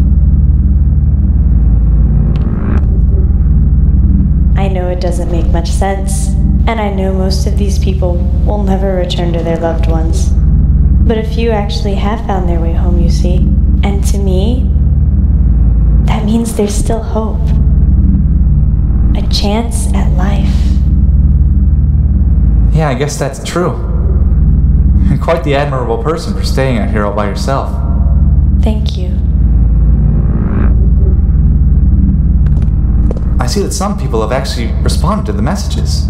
I know it doesn't make much sense, and I know most of these people will never return to their loved ones. But a few actually have found their way home, you see. And to me, that means there's still hope. A chance at life. Yeah, I guess that's true. You're quite the admirable person for staying out here all by yourself. Thank you. I see that some people have actually responded to the messages.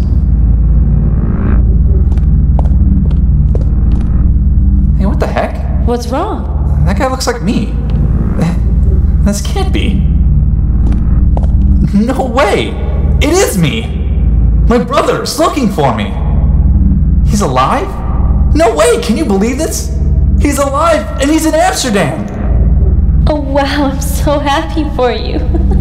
Hey, what the heck? What's wrong? That guy looks like me. This can't be. No way! It is me! My brother's looking for me! He's alive? No way! Can you believe this? He's alive and he's in Amsterdam! Oh wow, I'm so happy for you.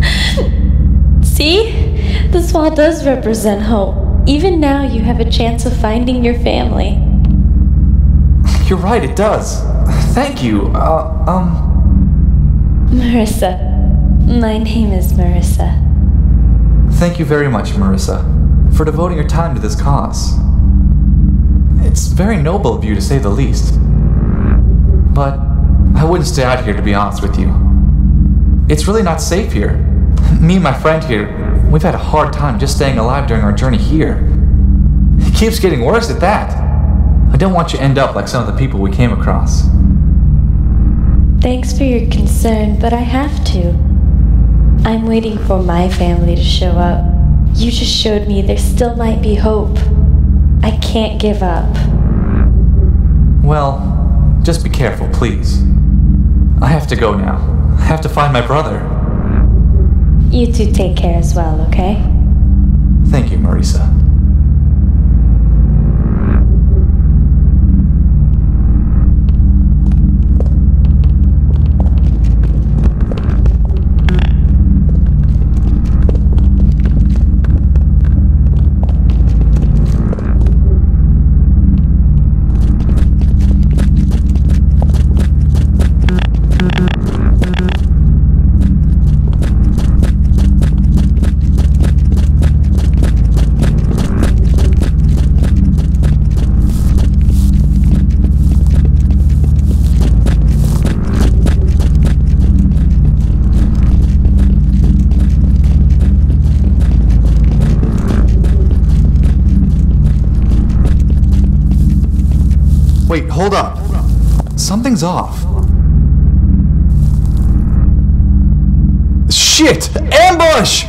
See? This wall does represent hope. Even now you have a chance of finding your family. You're right, it does. Thank you. Uh, um... Marissa. My name is Marissa. Thank you very much, Marissa, for devoting your time to this cause. It's very noble of you, to say the least. But I wouldn't stay out here, to be honest with you. It's really not safe here. Me and my friend here, we've had a hard time just staying alive during our journey here. It keeps getting worse at that. I don't want you to end up like some of the people we came across. Thanks for your concern, but I have to. I'm waiting for my family to show up. You just showed me there still might be hope. I can't give up. Well, just be careful, please. I have to go now. I have to find my brother. You two take care as well, okay? Thank you, Marissa. Wait, hold up. Something's off. Shit! Ambush!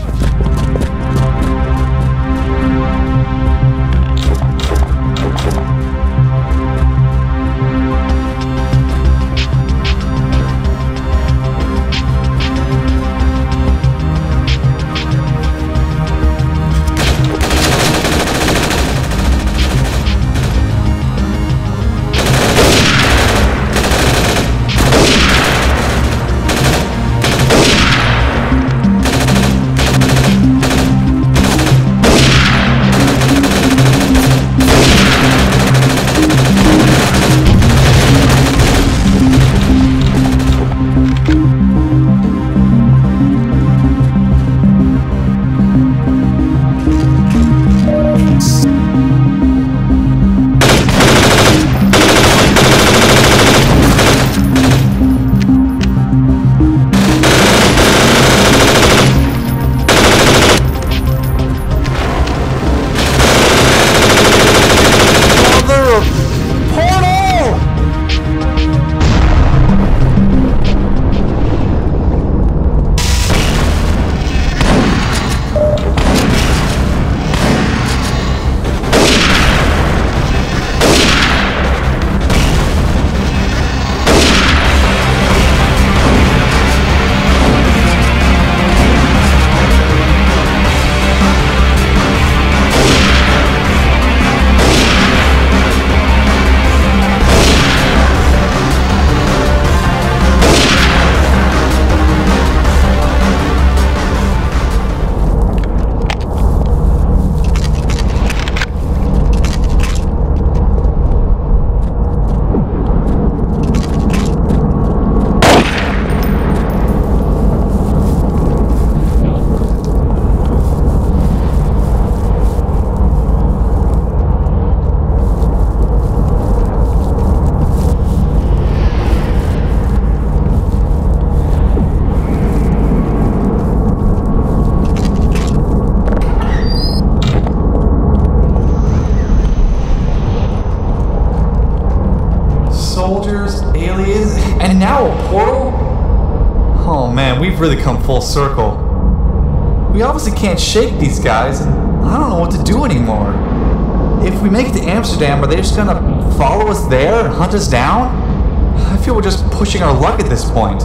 And now a portal? Oh man, we've really come full circle. We obviously can't shake these guys, and I don't know what to do anymore. If we make it to Amsterdam, are they just gonna follow us there and hunt us down? I feel we're just pushing our luck at this point.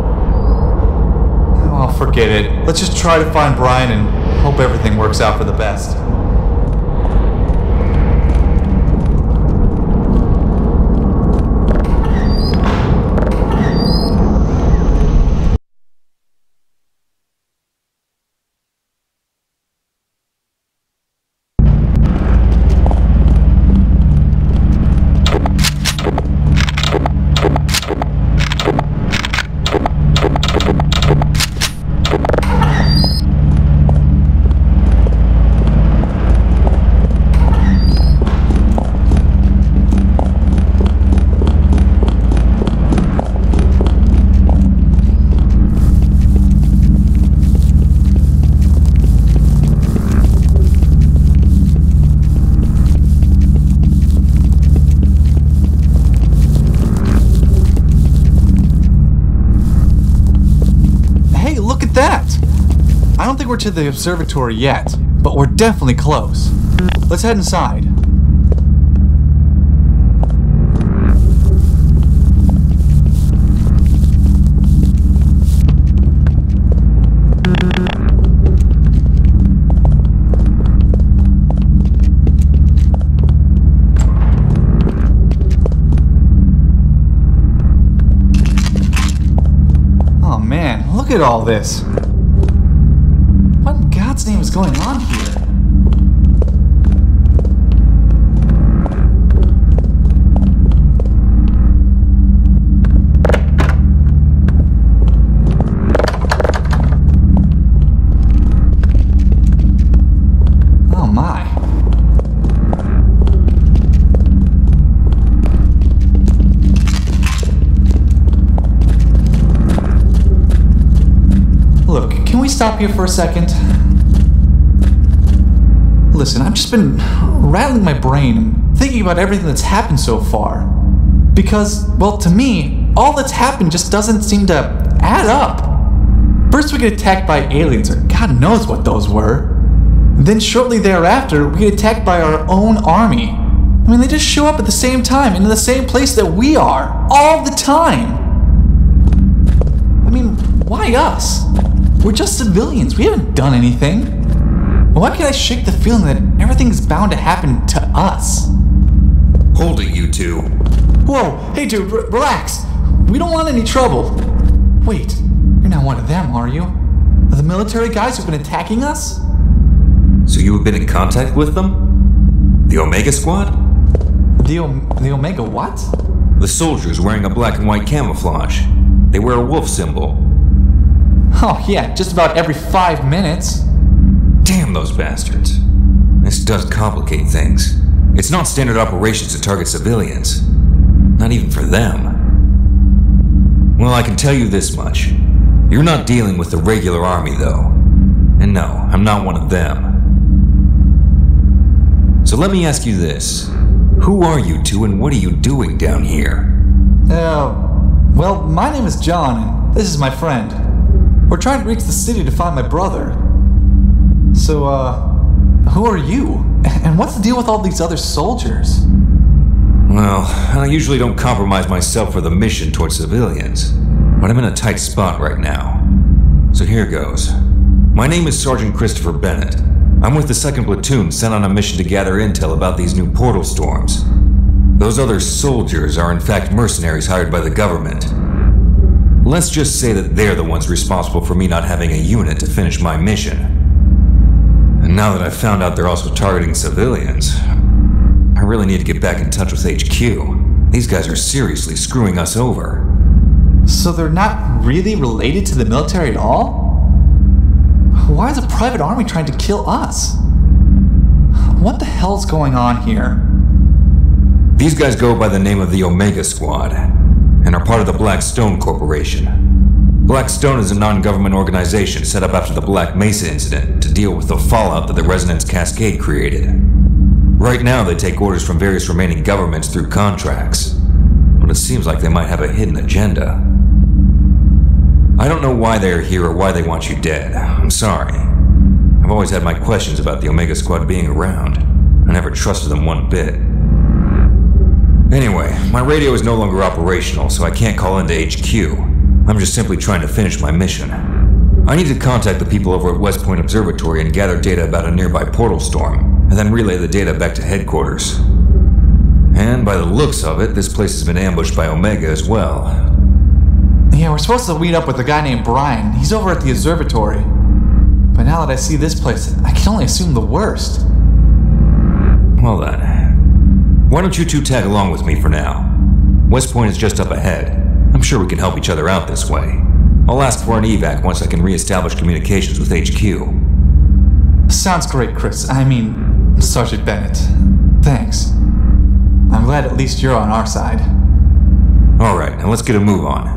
Oh, forget it. Let's just try to find Brian and hope everything works out for the best. I don't think we're to the observatory yet, but we're definitely close. Let's head inside. Oh man, look at all this. What in God's name is going on here? Oh my. Look, can we stop here for a second? Listen, I've just been rattling my brain and thinking about everything that's happened so far. Because, well, to me, all that's happened just doesn't seem to add up. First we get attacked by aliens, or God knows what those were. Then shortly thereafter, we get attacked by our own army. I mean, they just show up at the same time, in the same place that we are, all the time. I mean, why us? We're just civilians, we haven't done anything. Why can't I shake the feeling that everything's bound to happen to us? Hold it, you two. Whoa, hey dude, r- relax. We don't want any trouble. Wait, you're not one of them, are you? Are the military guys who've been attacking us? So you have been in contact with them? The Omega Squad? The, o- the Omega what? The soldiers wearing a black and white camouflage. They wear a wolf symbol. Oh yeah, just about every five minutes. Damn those bastards. This does complicate things. It's not standard operations to target civilians. Not even for them. Well, I can tell you this much. You're not dealing with the regular army, though. And no, I'm not one of them. So let me ask you this. Who are you two and what are you doing down here? Uh, well, my name is John, and this is my friend. We're trying to reach the city to find my brother. So, uh, who are you? And what's the deal with all these other soldiers? Well, I usually don't compromise myself for the mission towards civilians, but I'm in a tight spot right now. So here goes. My name is Sergeant Christopher Bennett. I'm with the second Platoon sent on a mission to gather intel about these new portal storms. Those other soldiers are in fact mercenaries hired by the government. Let's just say that they're the ones responsible for me not having a unit to finish my mission. And now that I've found out they're also targeting civilians, I really need to get back in touch with H Q. These guys are seriously screwing us over. So they're not really related to the military at all? Why is a private army trying to kill us? What the hell's going on here? These guys go by the name of the Omega Squad, and are part of the Black Stone Corporation. Black Stone is a non-government organization set up after the Black Mesa incident to deal with the fallout that the Resonance Cascade created. Right now they take orders from various remaining governments through contracts. but it seems like they might have a hidden agenda. I don't know why they are here or why they want you dead. I'm sorry. I've always had my questions about the Omega Squad being around. I never trusted them one bit. Anyway, my radio is no longer operational, so I can't call into H Q. I'm just simply trying to finish my mission. I need to contact the people over at West Point Observatory and gather data about a nearby portal storm, and then relay the data back to headquarters. And by the looks of it, this place has been ambushed by Omega as well. Yeah, we're supposed to meet up with a guy named Brian. He's over at the observatory. But now that I see this place, I can only assume the worst. Well then, why don't you two tag along with me for now? West Point is just up ahead. I'm sure we can help each other out this way. I'll ask for an evac once I can re-establish communications with H Q. Sounds great, Chris. I mean, Sergeant Bennett. Thanks. I'm glad at least you're on our side. Alright, now let's get a move on.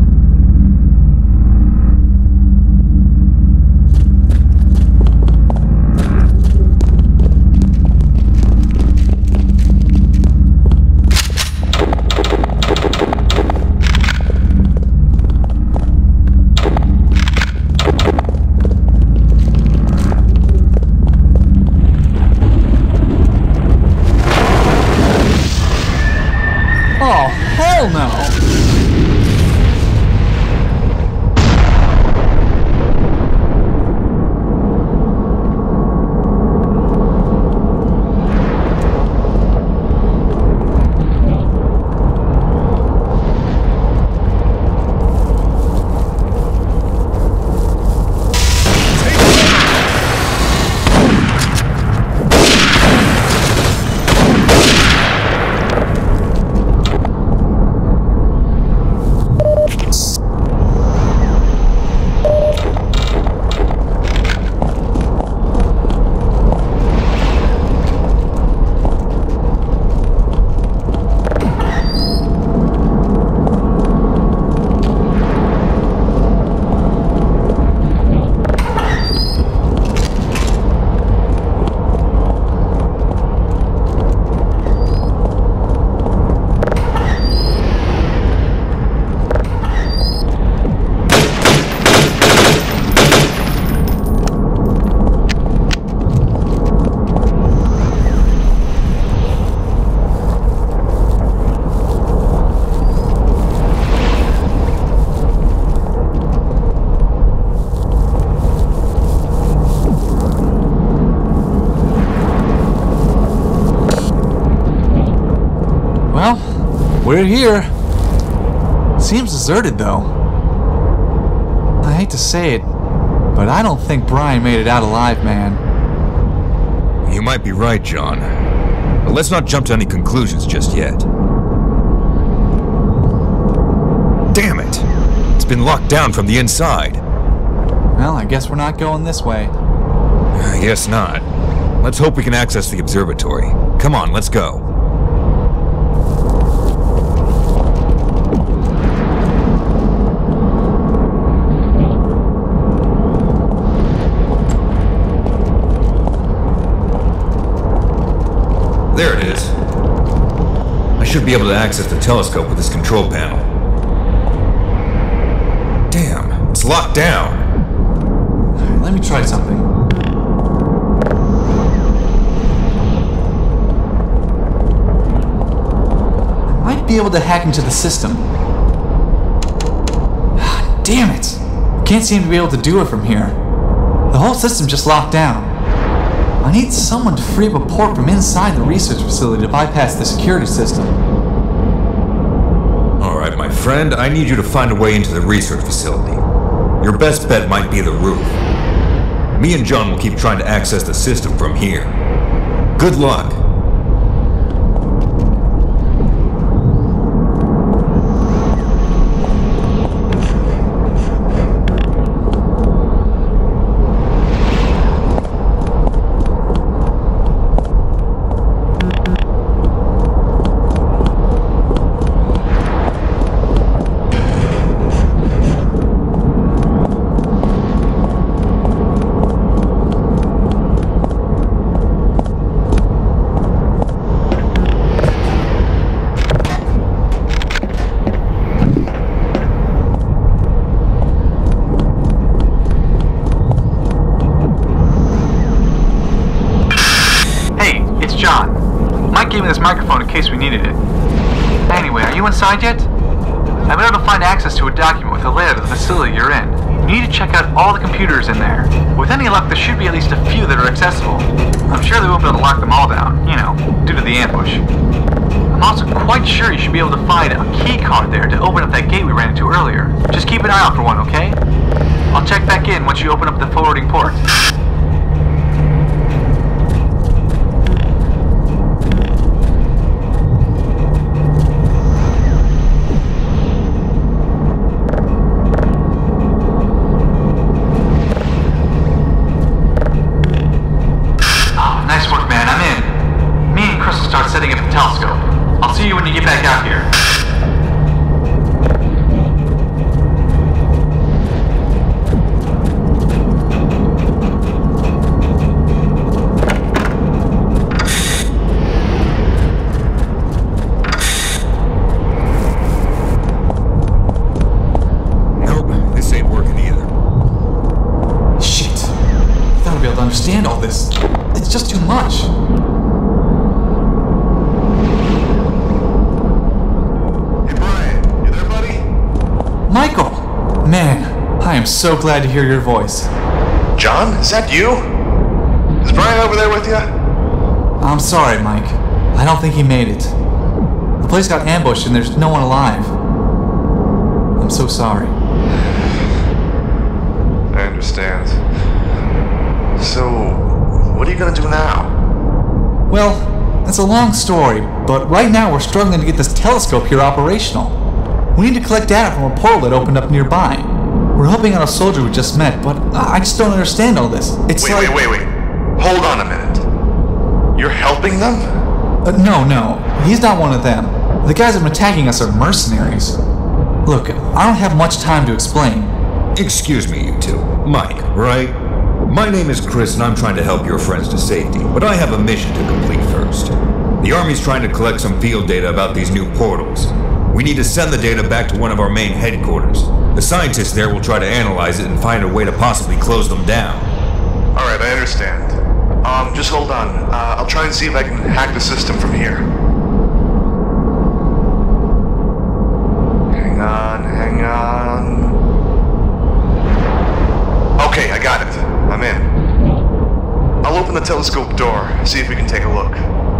Oh, hell no! We're here. Seems deserted, though. I hate to say it, but I don't think Brian made it out alive, man. You might be right, John. But let's not jump to any conclusions just yet. Damn it! It's been locked down from the inside. Well, I guess we're not going this way. I guess not. Let's hope we can access the observatory. Come on, let's go. There it is. I should be able to access the telescope with this control panel. Damn, it's locked down. Alright, let me try something. I might be able to hack into the system. Damn it! Can't seem to be able to do it from here. The whole system just locked down. I need someone to free up a port from inside the research facility to bypass the security system. Alright, my friend, I need you to find a way into the research facility. Your best bet might be the roof. Me and John will keep trying to access the system from here. Good luck. case we needed it. Anyway, are you inside yet? I've been able to find access to a document with the layout of the facility you're in. You need to check out all the computers in there. With any luck, there should be at least a few that are accessible. I'm sure they won't be able to lock them all down, you know, due to the ambush. I'm also quite sure you should be able to find a key card there to open up that gate we ran into earlier. Just keep an eye out for one, okay? I'll check back in once you open up the forwarding port. See you when you get back out here. Nope, this ain't working either. Shit. I thought I'd be able to understand all this. It's just too much. Michael! Man, I am so glad to hear your voice. John, is that you? Is Brian over there with you? I'm sorry, Mike. I don't think he made it. The place got ambushed and there's no one alive. I'm so sorry. I understand. So, what are you gonna do now? Well, that's a long story, but right now we're struggling to get this telescope here operational. We need to collect data from a portal that opened up nearby. We're helping out a soldier we just met, but I just don't understand all this. It's wait, like... wait, wait, wait. Hold on a minute. You're helping them? Uh, no, no. He's not one of them. The guys that are attacking us are mercenaries. Look, I don't have much time to explain. Excuse me, you two. Mike, right? My name is Chris and I'm trying to help your friends to safety, but I have a mission to complete first. The Army's trying to collect some field data about these new portals. We need to send the data back to one of our main headquarters. The scientists there will try to analyze it and find a way to possibly close them down. Alright, I understand. Um, just hold on. Uh, I'll try and see if I can hack the system from here. Hang on, hang on. Okay, I got it. I'm in. I'll open the telescope door, see if we can take a look.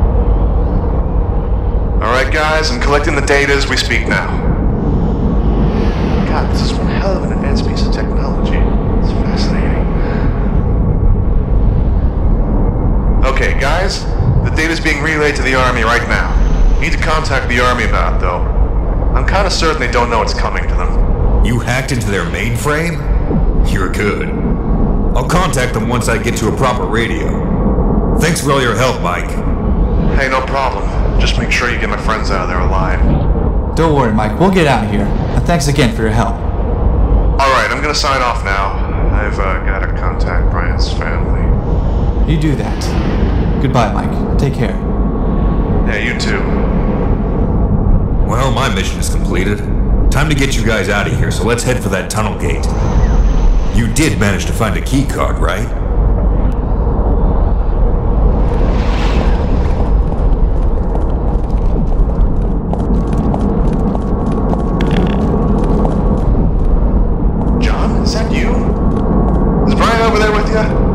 Alright guys, I'm collecting the data as we speak now. God, this is one hell of an advanced piece of technology. It's fascinating. Okay guys, the data's being relayed to the Army right now. Need to contact the Army about it though. I'm kinda certain they don't know it's coming to them. You hacked into their mainframe? You're good. I'll contact them once I get to a proper radio. Thanks for all your help, Mike. Hey, no problem. Just make sure you get my friends out of there alive. Don't worry, Mike. We'll get out of here. And thanks again for your help. Alright, I'm gonna sign off now. I've uh, gotta contact Brian's family. You do that. Goodbye, Mike. Take care. Yeah, you too. Well, my mission is completed. Time to get you guys out of here, so let's head for that tunnel gate. You did manage to find a key card, right? John, is that you? Is Brian over there with you?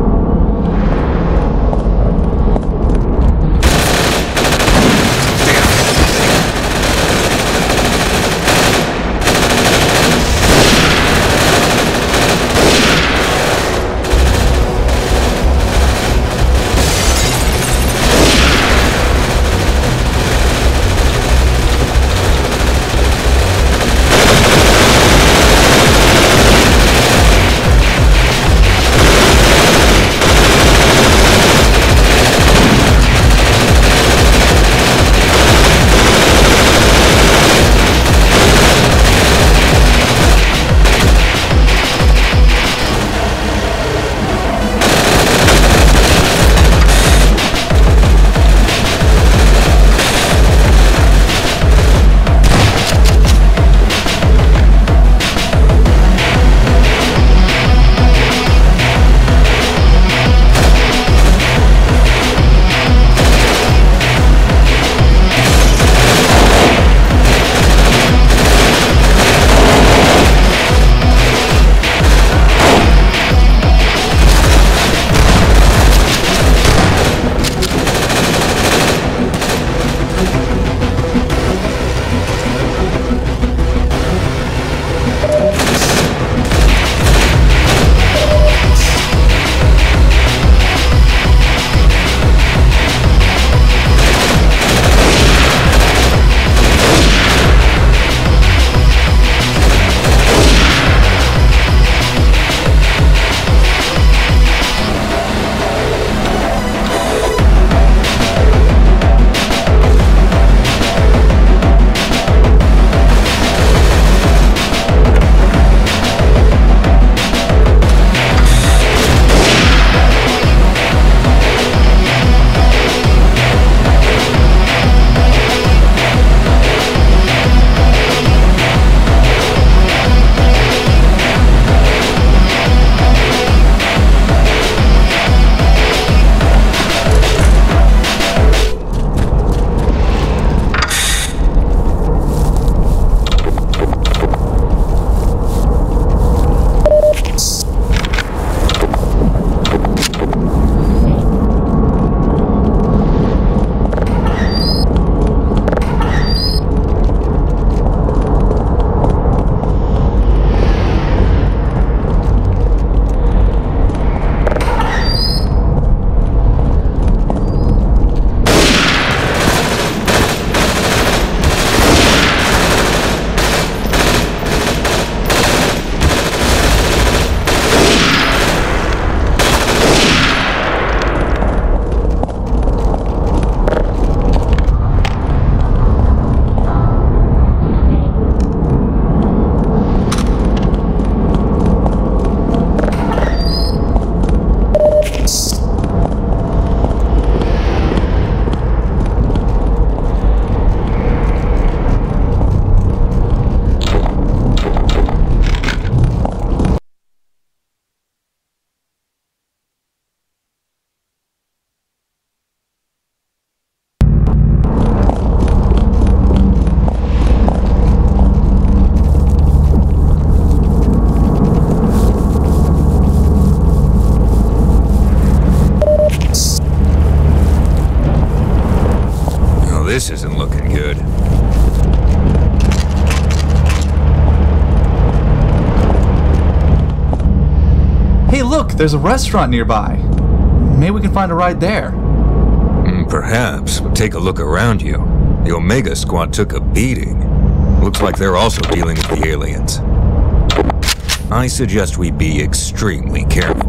look, there's a restaurant nearby. Maybe we can find a ride there. Mm, perhaps, but take a look around you. The Omega Squad took a beating. Looks like they're also dealing with the aliens. I suggest we be extremely careful.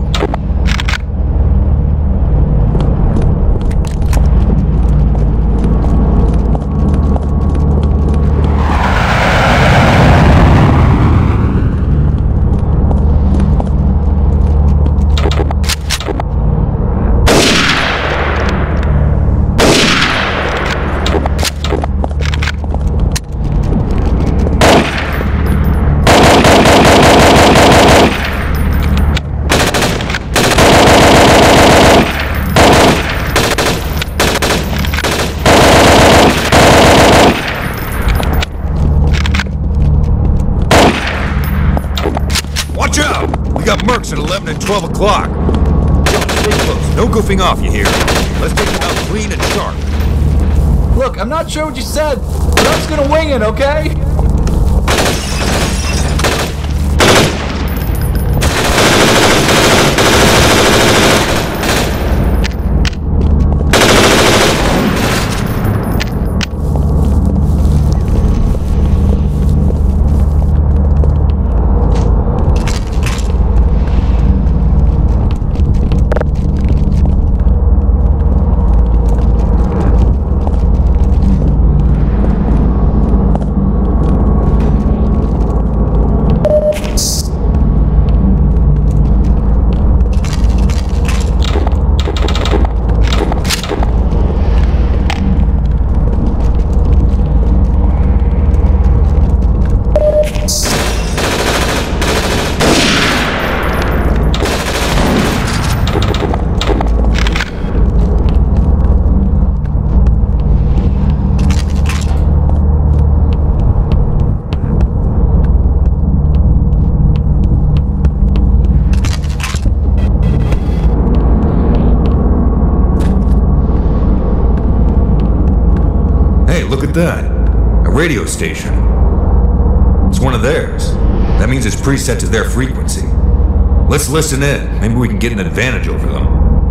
Mercs at eleven and twelve o'clock. Stay close. No goofing off, you hear? Let's take them out clean and sharp. Look, I'm not sure what you said, but I'm just gonna wing it, okay? That? A radio station. It's one of theirs. That means it's preset to their frequency. Let's listen in. Maybe we can get an advantage over them.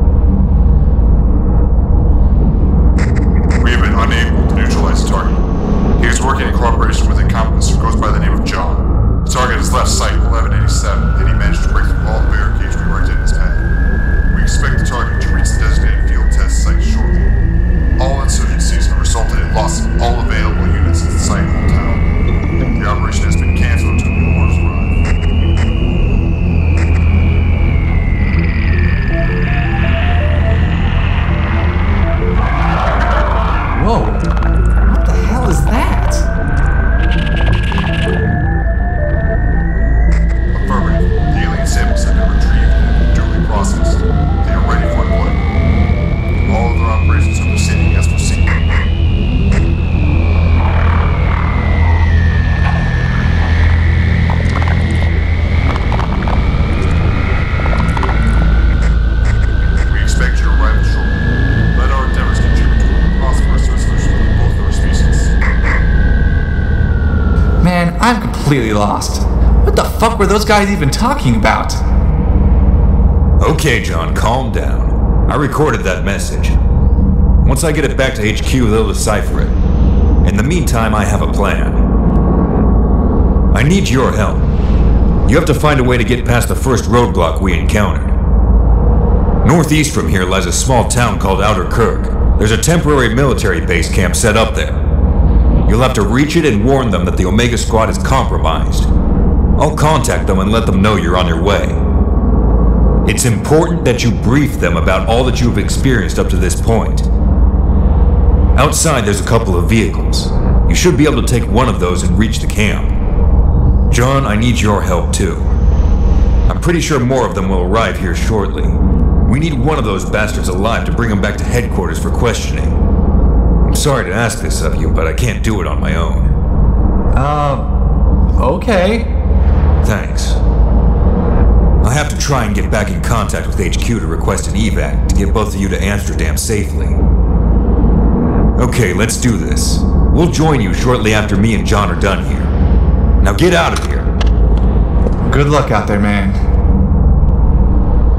We have been unable to neutralize the target. He is working in cooperation with a accomplice who goes by the name of John. The target has left site eleven eighty-seven, and he managed to break through all the barricades we erected in his path. We expect the target to reach the designated field test site shortly. All insurgencies have resulted in loss of all available units at the site of the town. The operation has been canceled until new orders arrive. Whoa! What the hell is that? Affirmative. The alien samples have been retrieved and duly processed. They are ready for deployment. All other operations are proceeding as foreseen. We expect your arrival shortly. Let our endeavors contribute to a prosperous resolution of both our species. Man, I'm completely lost. What the fuck were those guys even talking about? Okay, John, calm down. I recorded that message. Once I get it back to H Q, they'll decipher it. In the meantime, I have a plan. I need your help. You have to find a way to get past the first roadblock we encountered. Northeast from here lies a small town called Outer Kirk. There's a temporary military base camp set up there. You'll have to reach it and warn them that the Omega Squad is compromised. I'll contact them and let them know you're on your way. It's important that you brief them about all that you've experienced up to this point. Outside, there's a couple of vehicles. You should be able to take one of those and reach the camp. John, I need your help too. I'm pretty sure more of them will arrive here shortly. We need one of those bastards alive to bring them back to headquarters for questioning. I'm sorry to ask this of you, but I can't do it on my own. Uh, okay. Thanks. I'll have to try and get back in contact with H Q to request an evac to get both of you to Amsterdam safely. Okay, let's do this. We'll join you shortly after me and John are done here. Now get out of here. Good luck out there, man.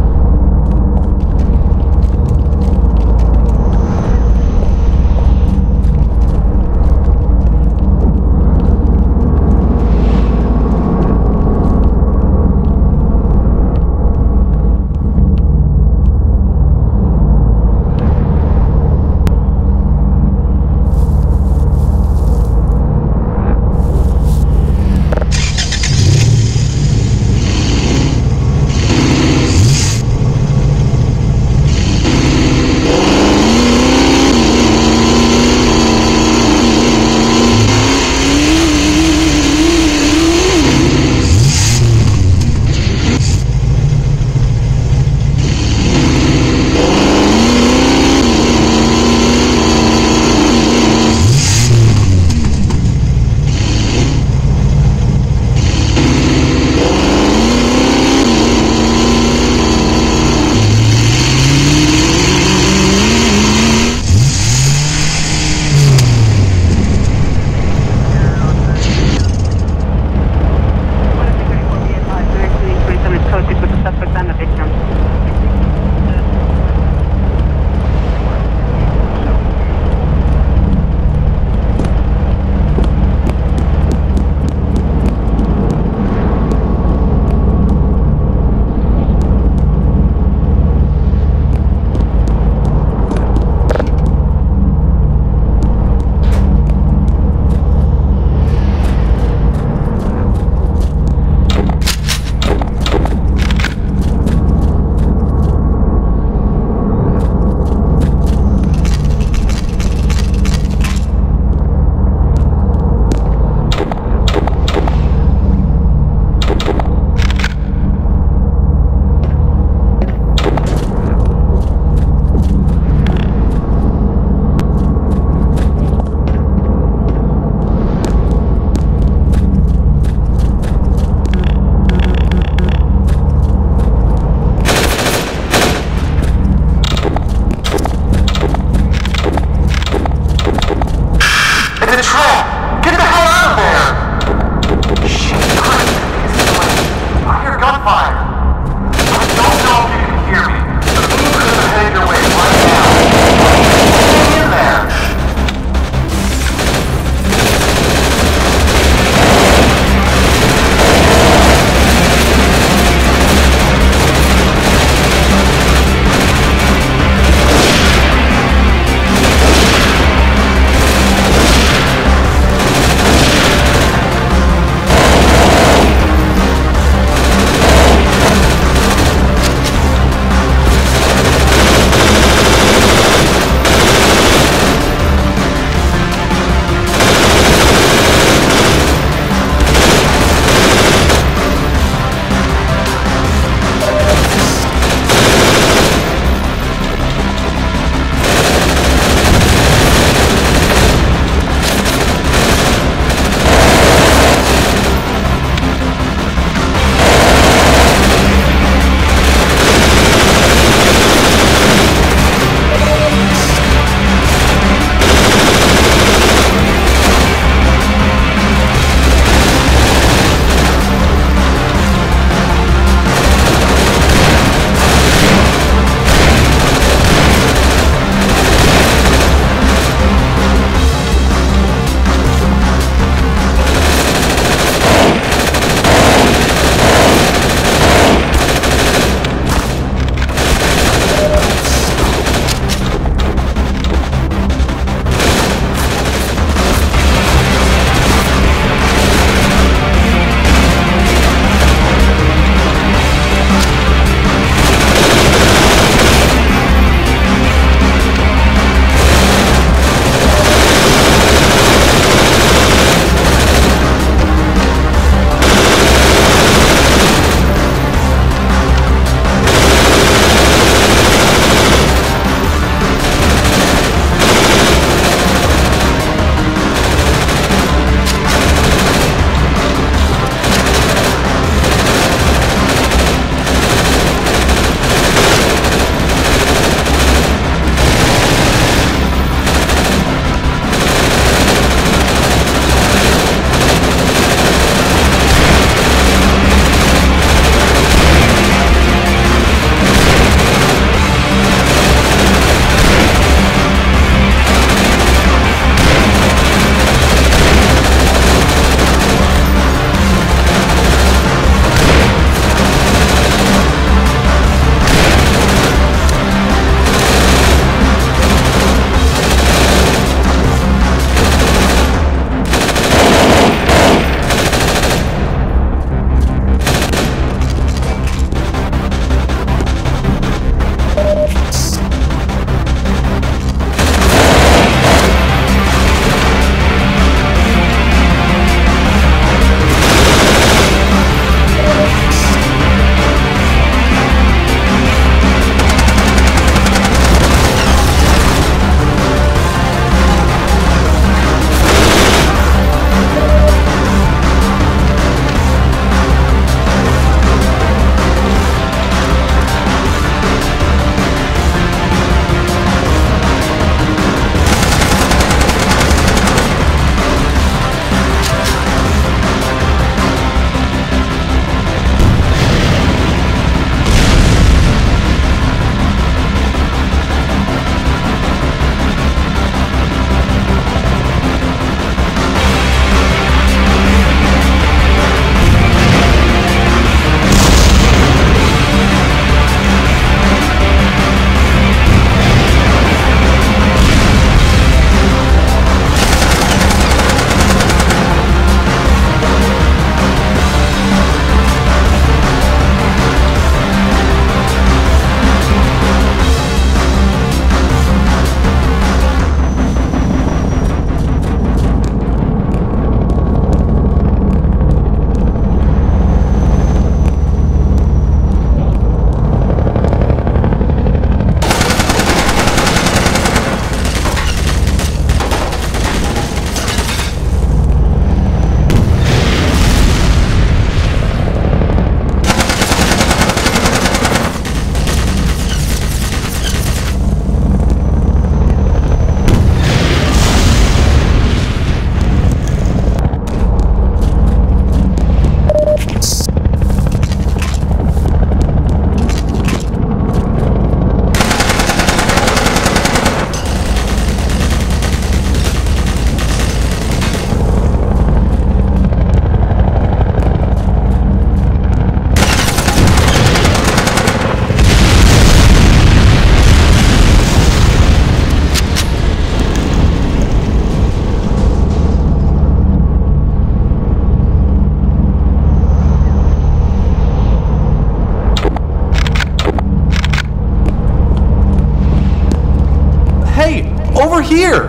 here?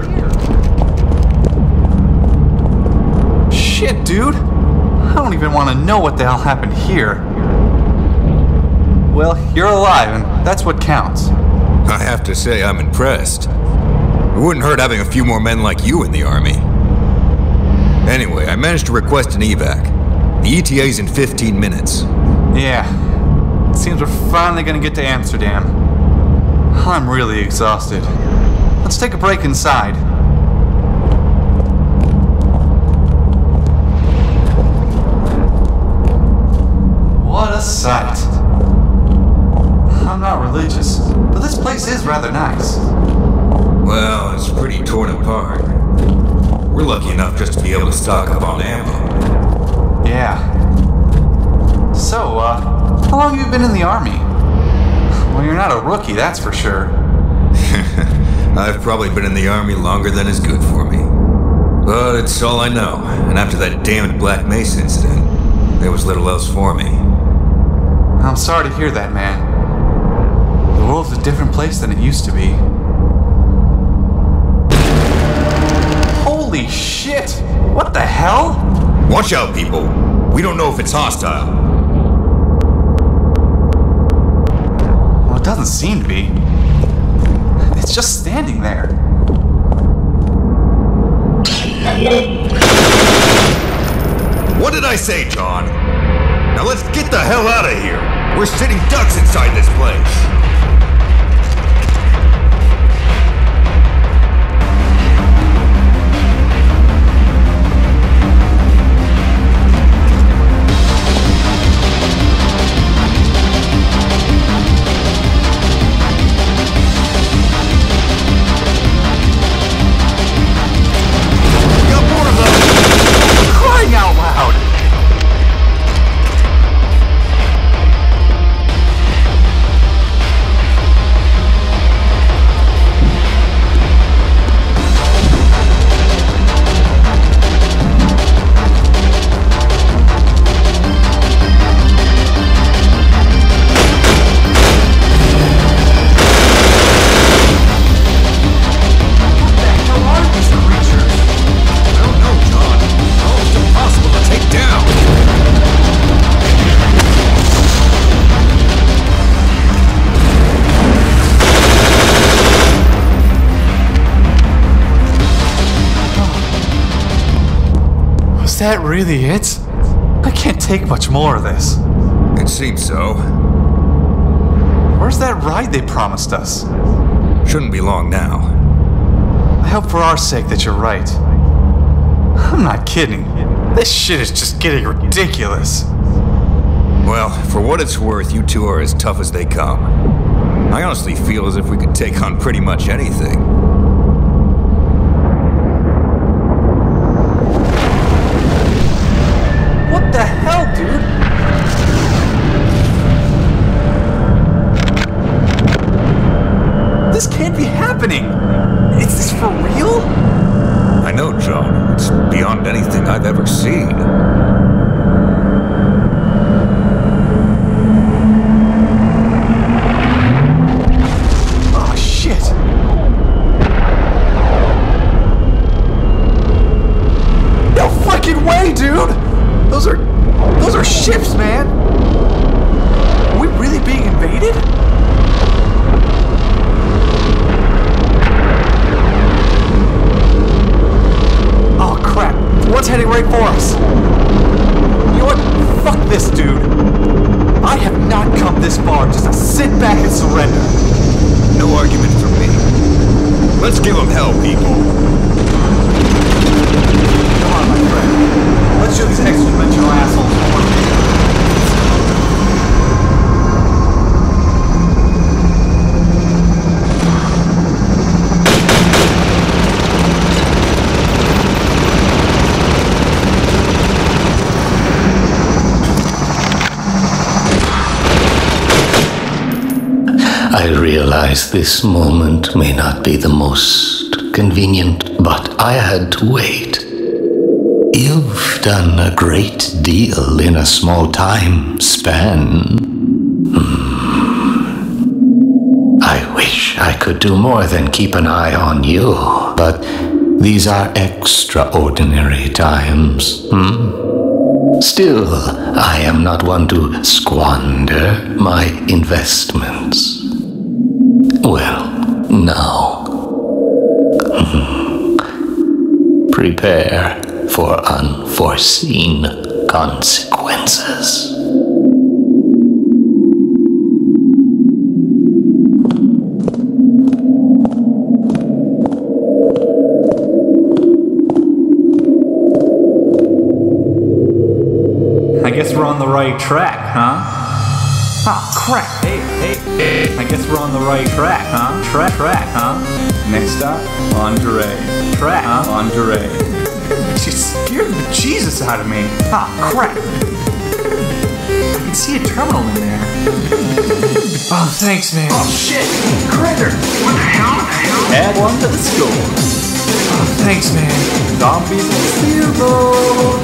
Shit, dude. I don't even want to know what the hell happened here. Well, you're alive, and that's what counts. I have to say, I'm impressed. It wouldn't hurt having a few more men like you in the army. Anyway, I managed to request an evac. The E T A's in fifteen minutes. Yeah. It seems we're finally gonna get to Amsterdam. I'm really exhausted. Let's take a break inside. What a sight. I'm not religious, but this place is rather nice. Well, it's pretty torn apart. We're lucky enough just to be able to stock up on ammo. Yeah. So, uh, how long have you been in the army? Well, you're not a rookie, that's for sure. I've probably been in the army longer than is good for me. But it's all I know, and after that damned Black Mesa incident, there was little else for me. I'm sorry to hear that, man. The world's a different place than it used to be. Holy shit! What the hell? Watch out, people! We don't know if it's hostile. Well, it doesn't seem to be. It's just standing there. What did I say, John? Now let's get the hell out of here! We're sitting ducks inside this place! Is that really it? I can't take much more of this. It seems so. Where's that ride they promised us? Shouldn't be long now. I hope for our sake that you're right. I'm not kidding. This shit is just getting ridiculous. Well, for what it's worth, you two are as tough as they come. I honestly feel as if we could take on pretty much anything. What the hell, dude? This can't be happening! Is this for real? I know, John. It's beyond anything I've ever seen. Oh, shit! No fucking way, dude! Those are... those are ships, man! Are we really being invaded? Oh, crap. What's heading right for us? You know what? Fuck this, dude. I have not come this far just to sit back and surrender. No argument from me. Let's give them hell, people. Come on, my friend. Let's show these extra-dimensional assholes what we're made of. I realize this moment may not be the most convenient, but I had to wait. You've done a great deal in a small time span. Hmm. I wish I could do more than keep an eye on you. but these are extraordinary times. Hmm? Still, I am not one to squander my investments. Well, now, hmm, prepare for unforeseen consequences. I guess we're on the right track, huh? Oh, crap. Hey, hey, hey. I guess we're on the right track, huh? Track, track, huh? Next stop, lingerie. Track, huh? Lingerie. She scared the bejesus out of me. Oh, crap. I can see a terminal in there. Oh, thanks, man. Oh, shit. Critter. What the hell? What the hell? Add one to the score. Oh, thanks, man. Zombies and steamboat.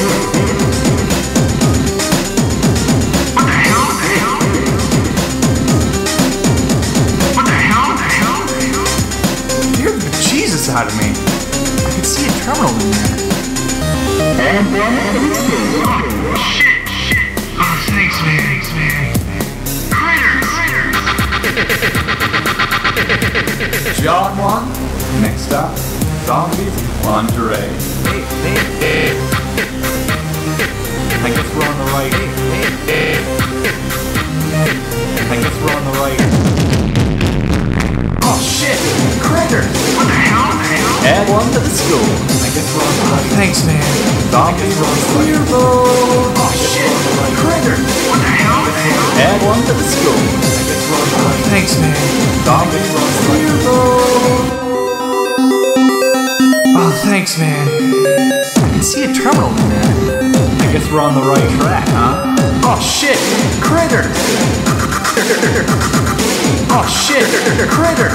Out of me. I can see a terminal in there. And then oh, shit, shit. Oh, thanks, man. Thanks, man. Critters. John one. Next stop, zombies, lingerie. Hey, hey, hey. I guess we're on the right. Hey, hey, hey. I guess we're on the right. Oh shit! Critter! What the hell? Add one to the school. I guess we're on the right. Thanks, man. Zombies on clear road. Oh shit! Critter! What the hell? Add one to the school. I guess we're on the right. Thanks, man. Zombies on clear road. Oh, thanks, man. I can see a terminal in there. I guess we're on the right track, huh? Oh shit! Critter! Oh shit! Critter!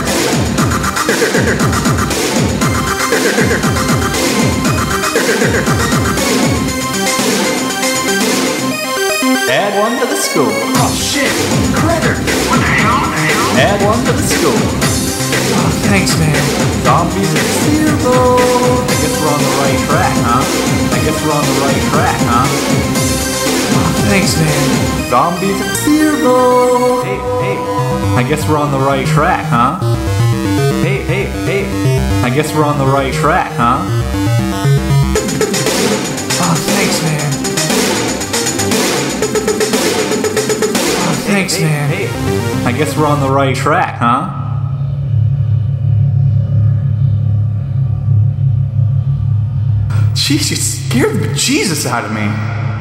Add one to the school. Oh shit! Critter! What the hell? Add one to the school. Oh, thanks, man. Zombies and zero. I guess we're on the right track, huh? I guess we're on the right track, huh? Oh, thanks, man. Zombies and zero. Hey, hey. I guess we're on the right track, huh? Hey, hey, hey. I guess we're on the right track, huh? Oh, thanks, man. Oh, thanks, hey, man. Hey, hey. I guess we're on the right track, huh? Jeez, you scared the bejesus out of me.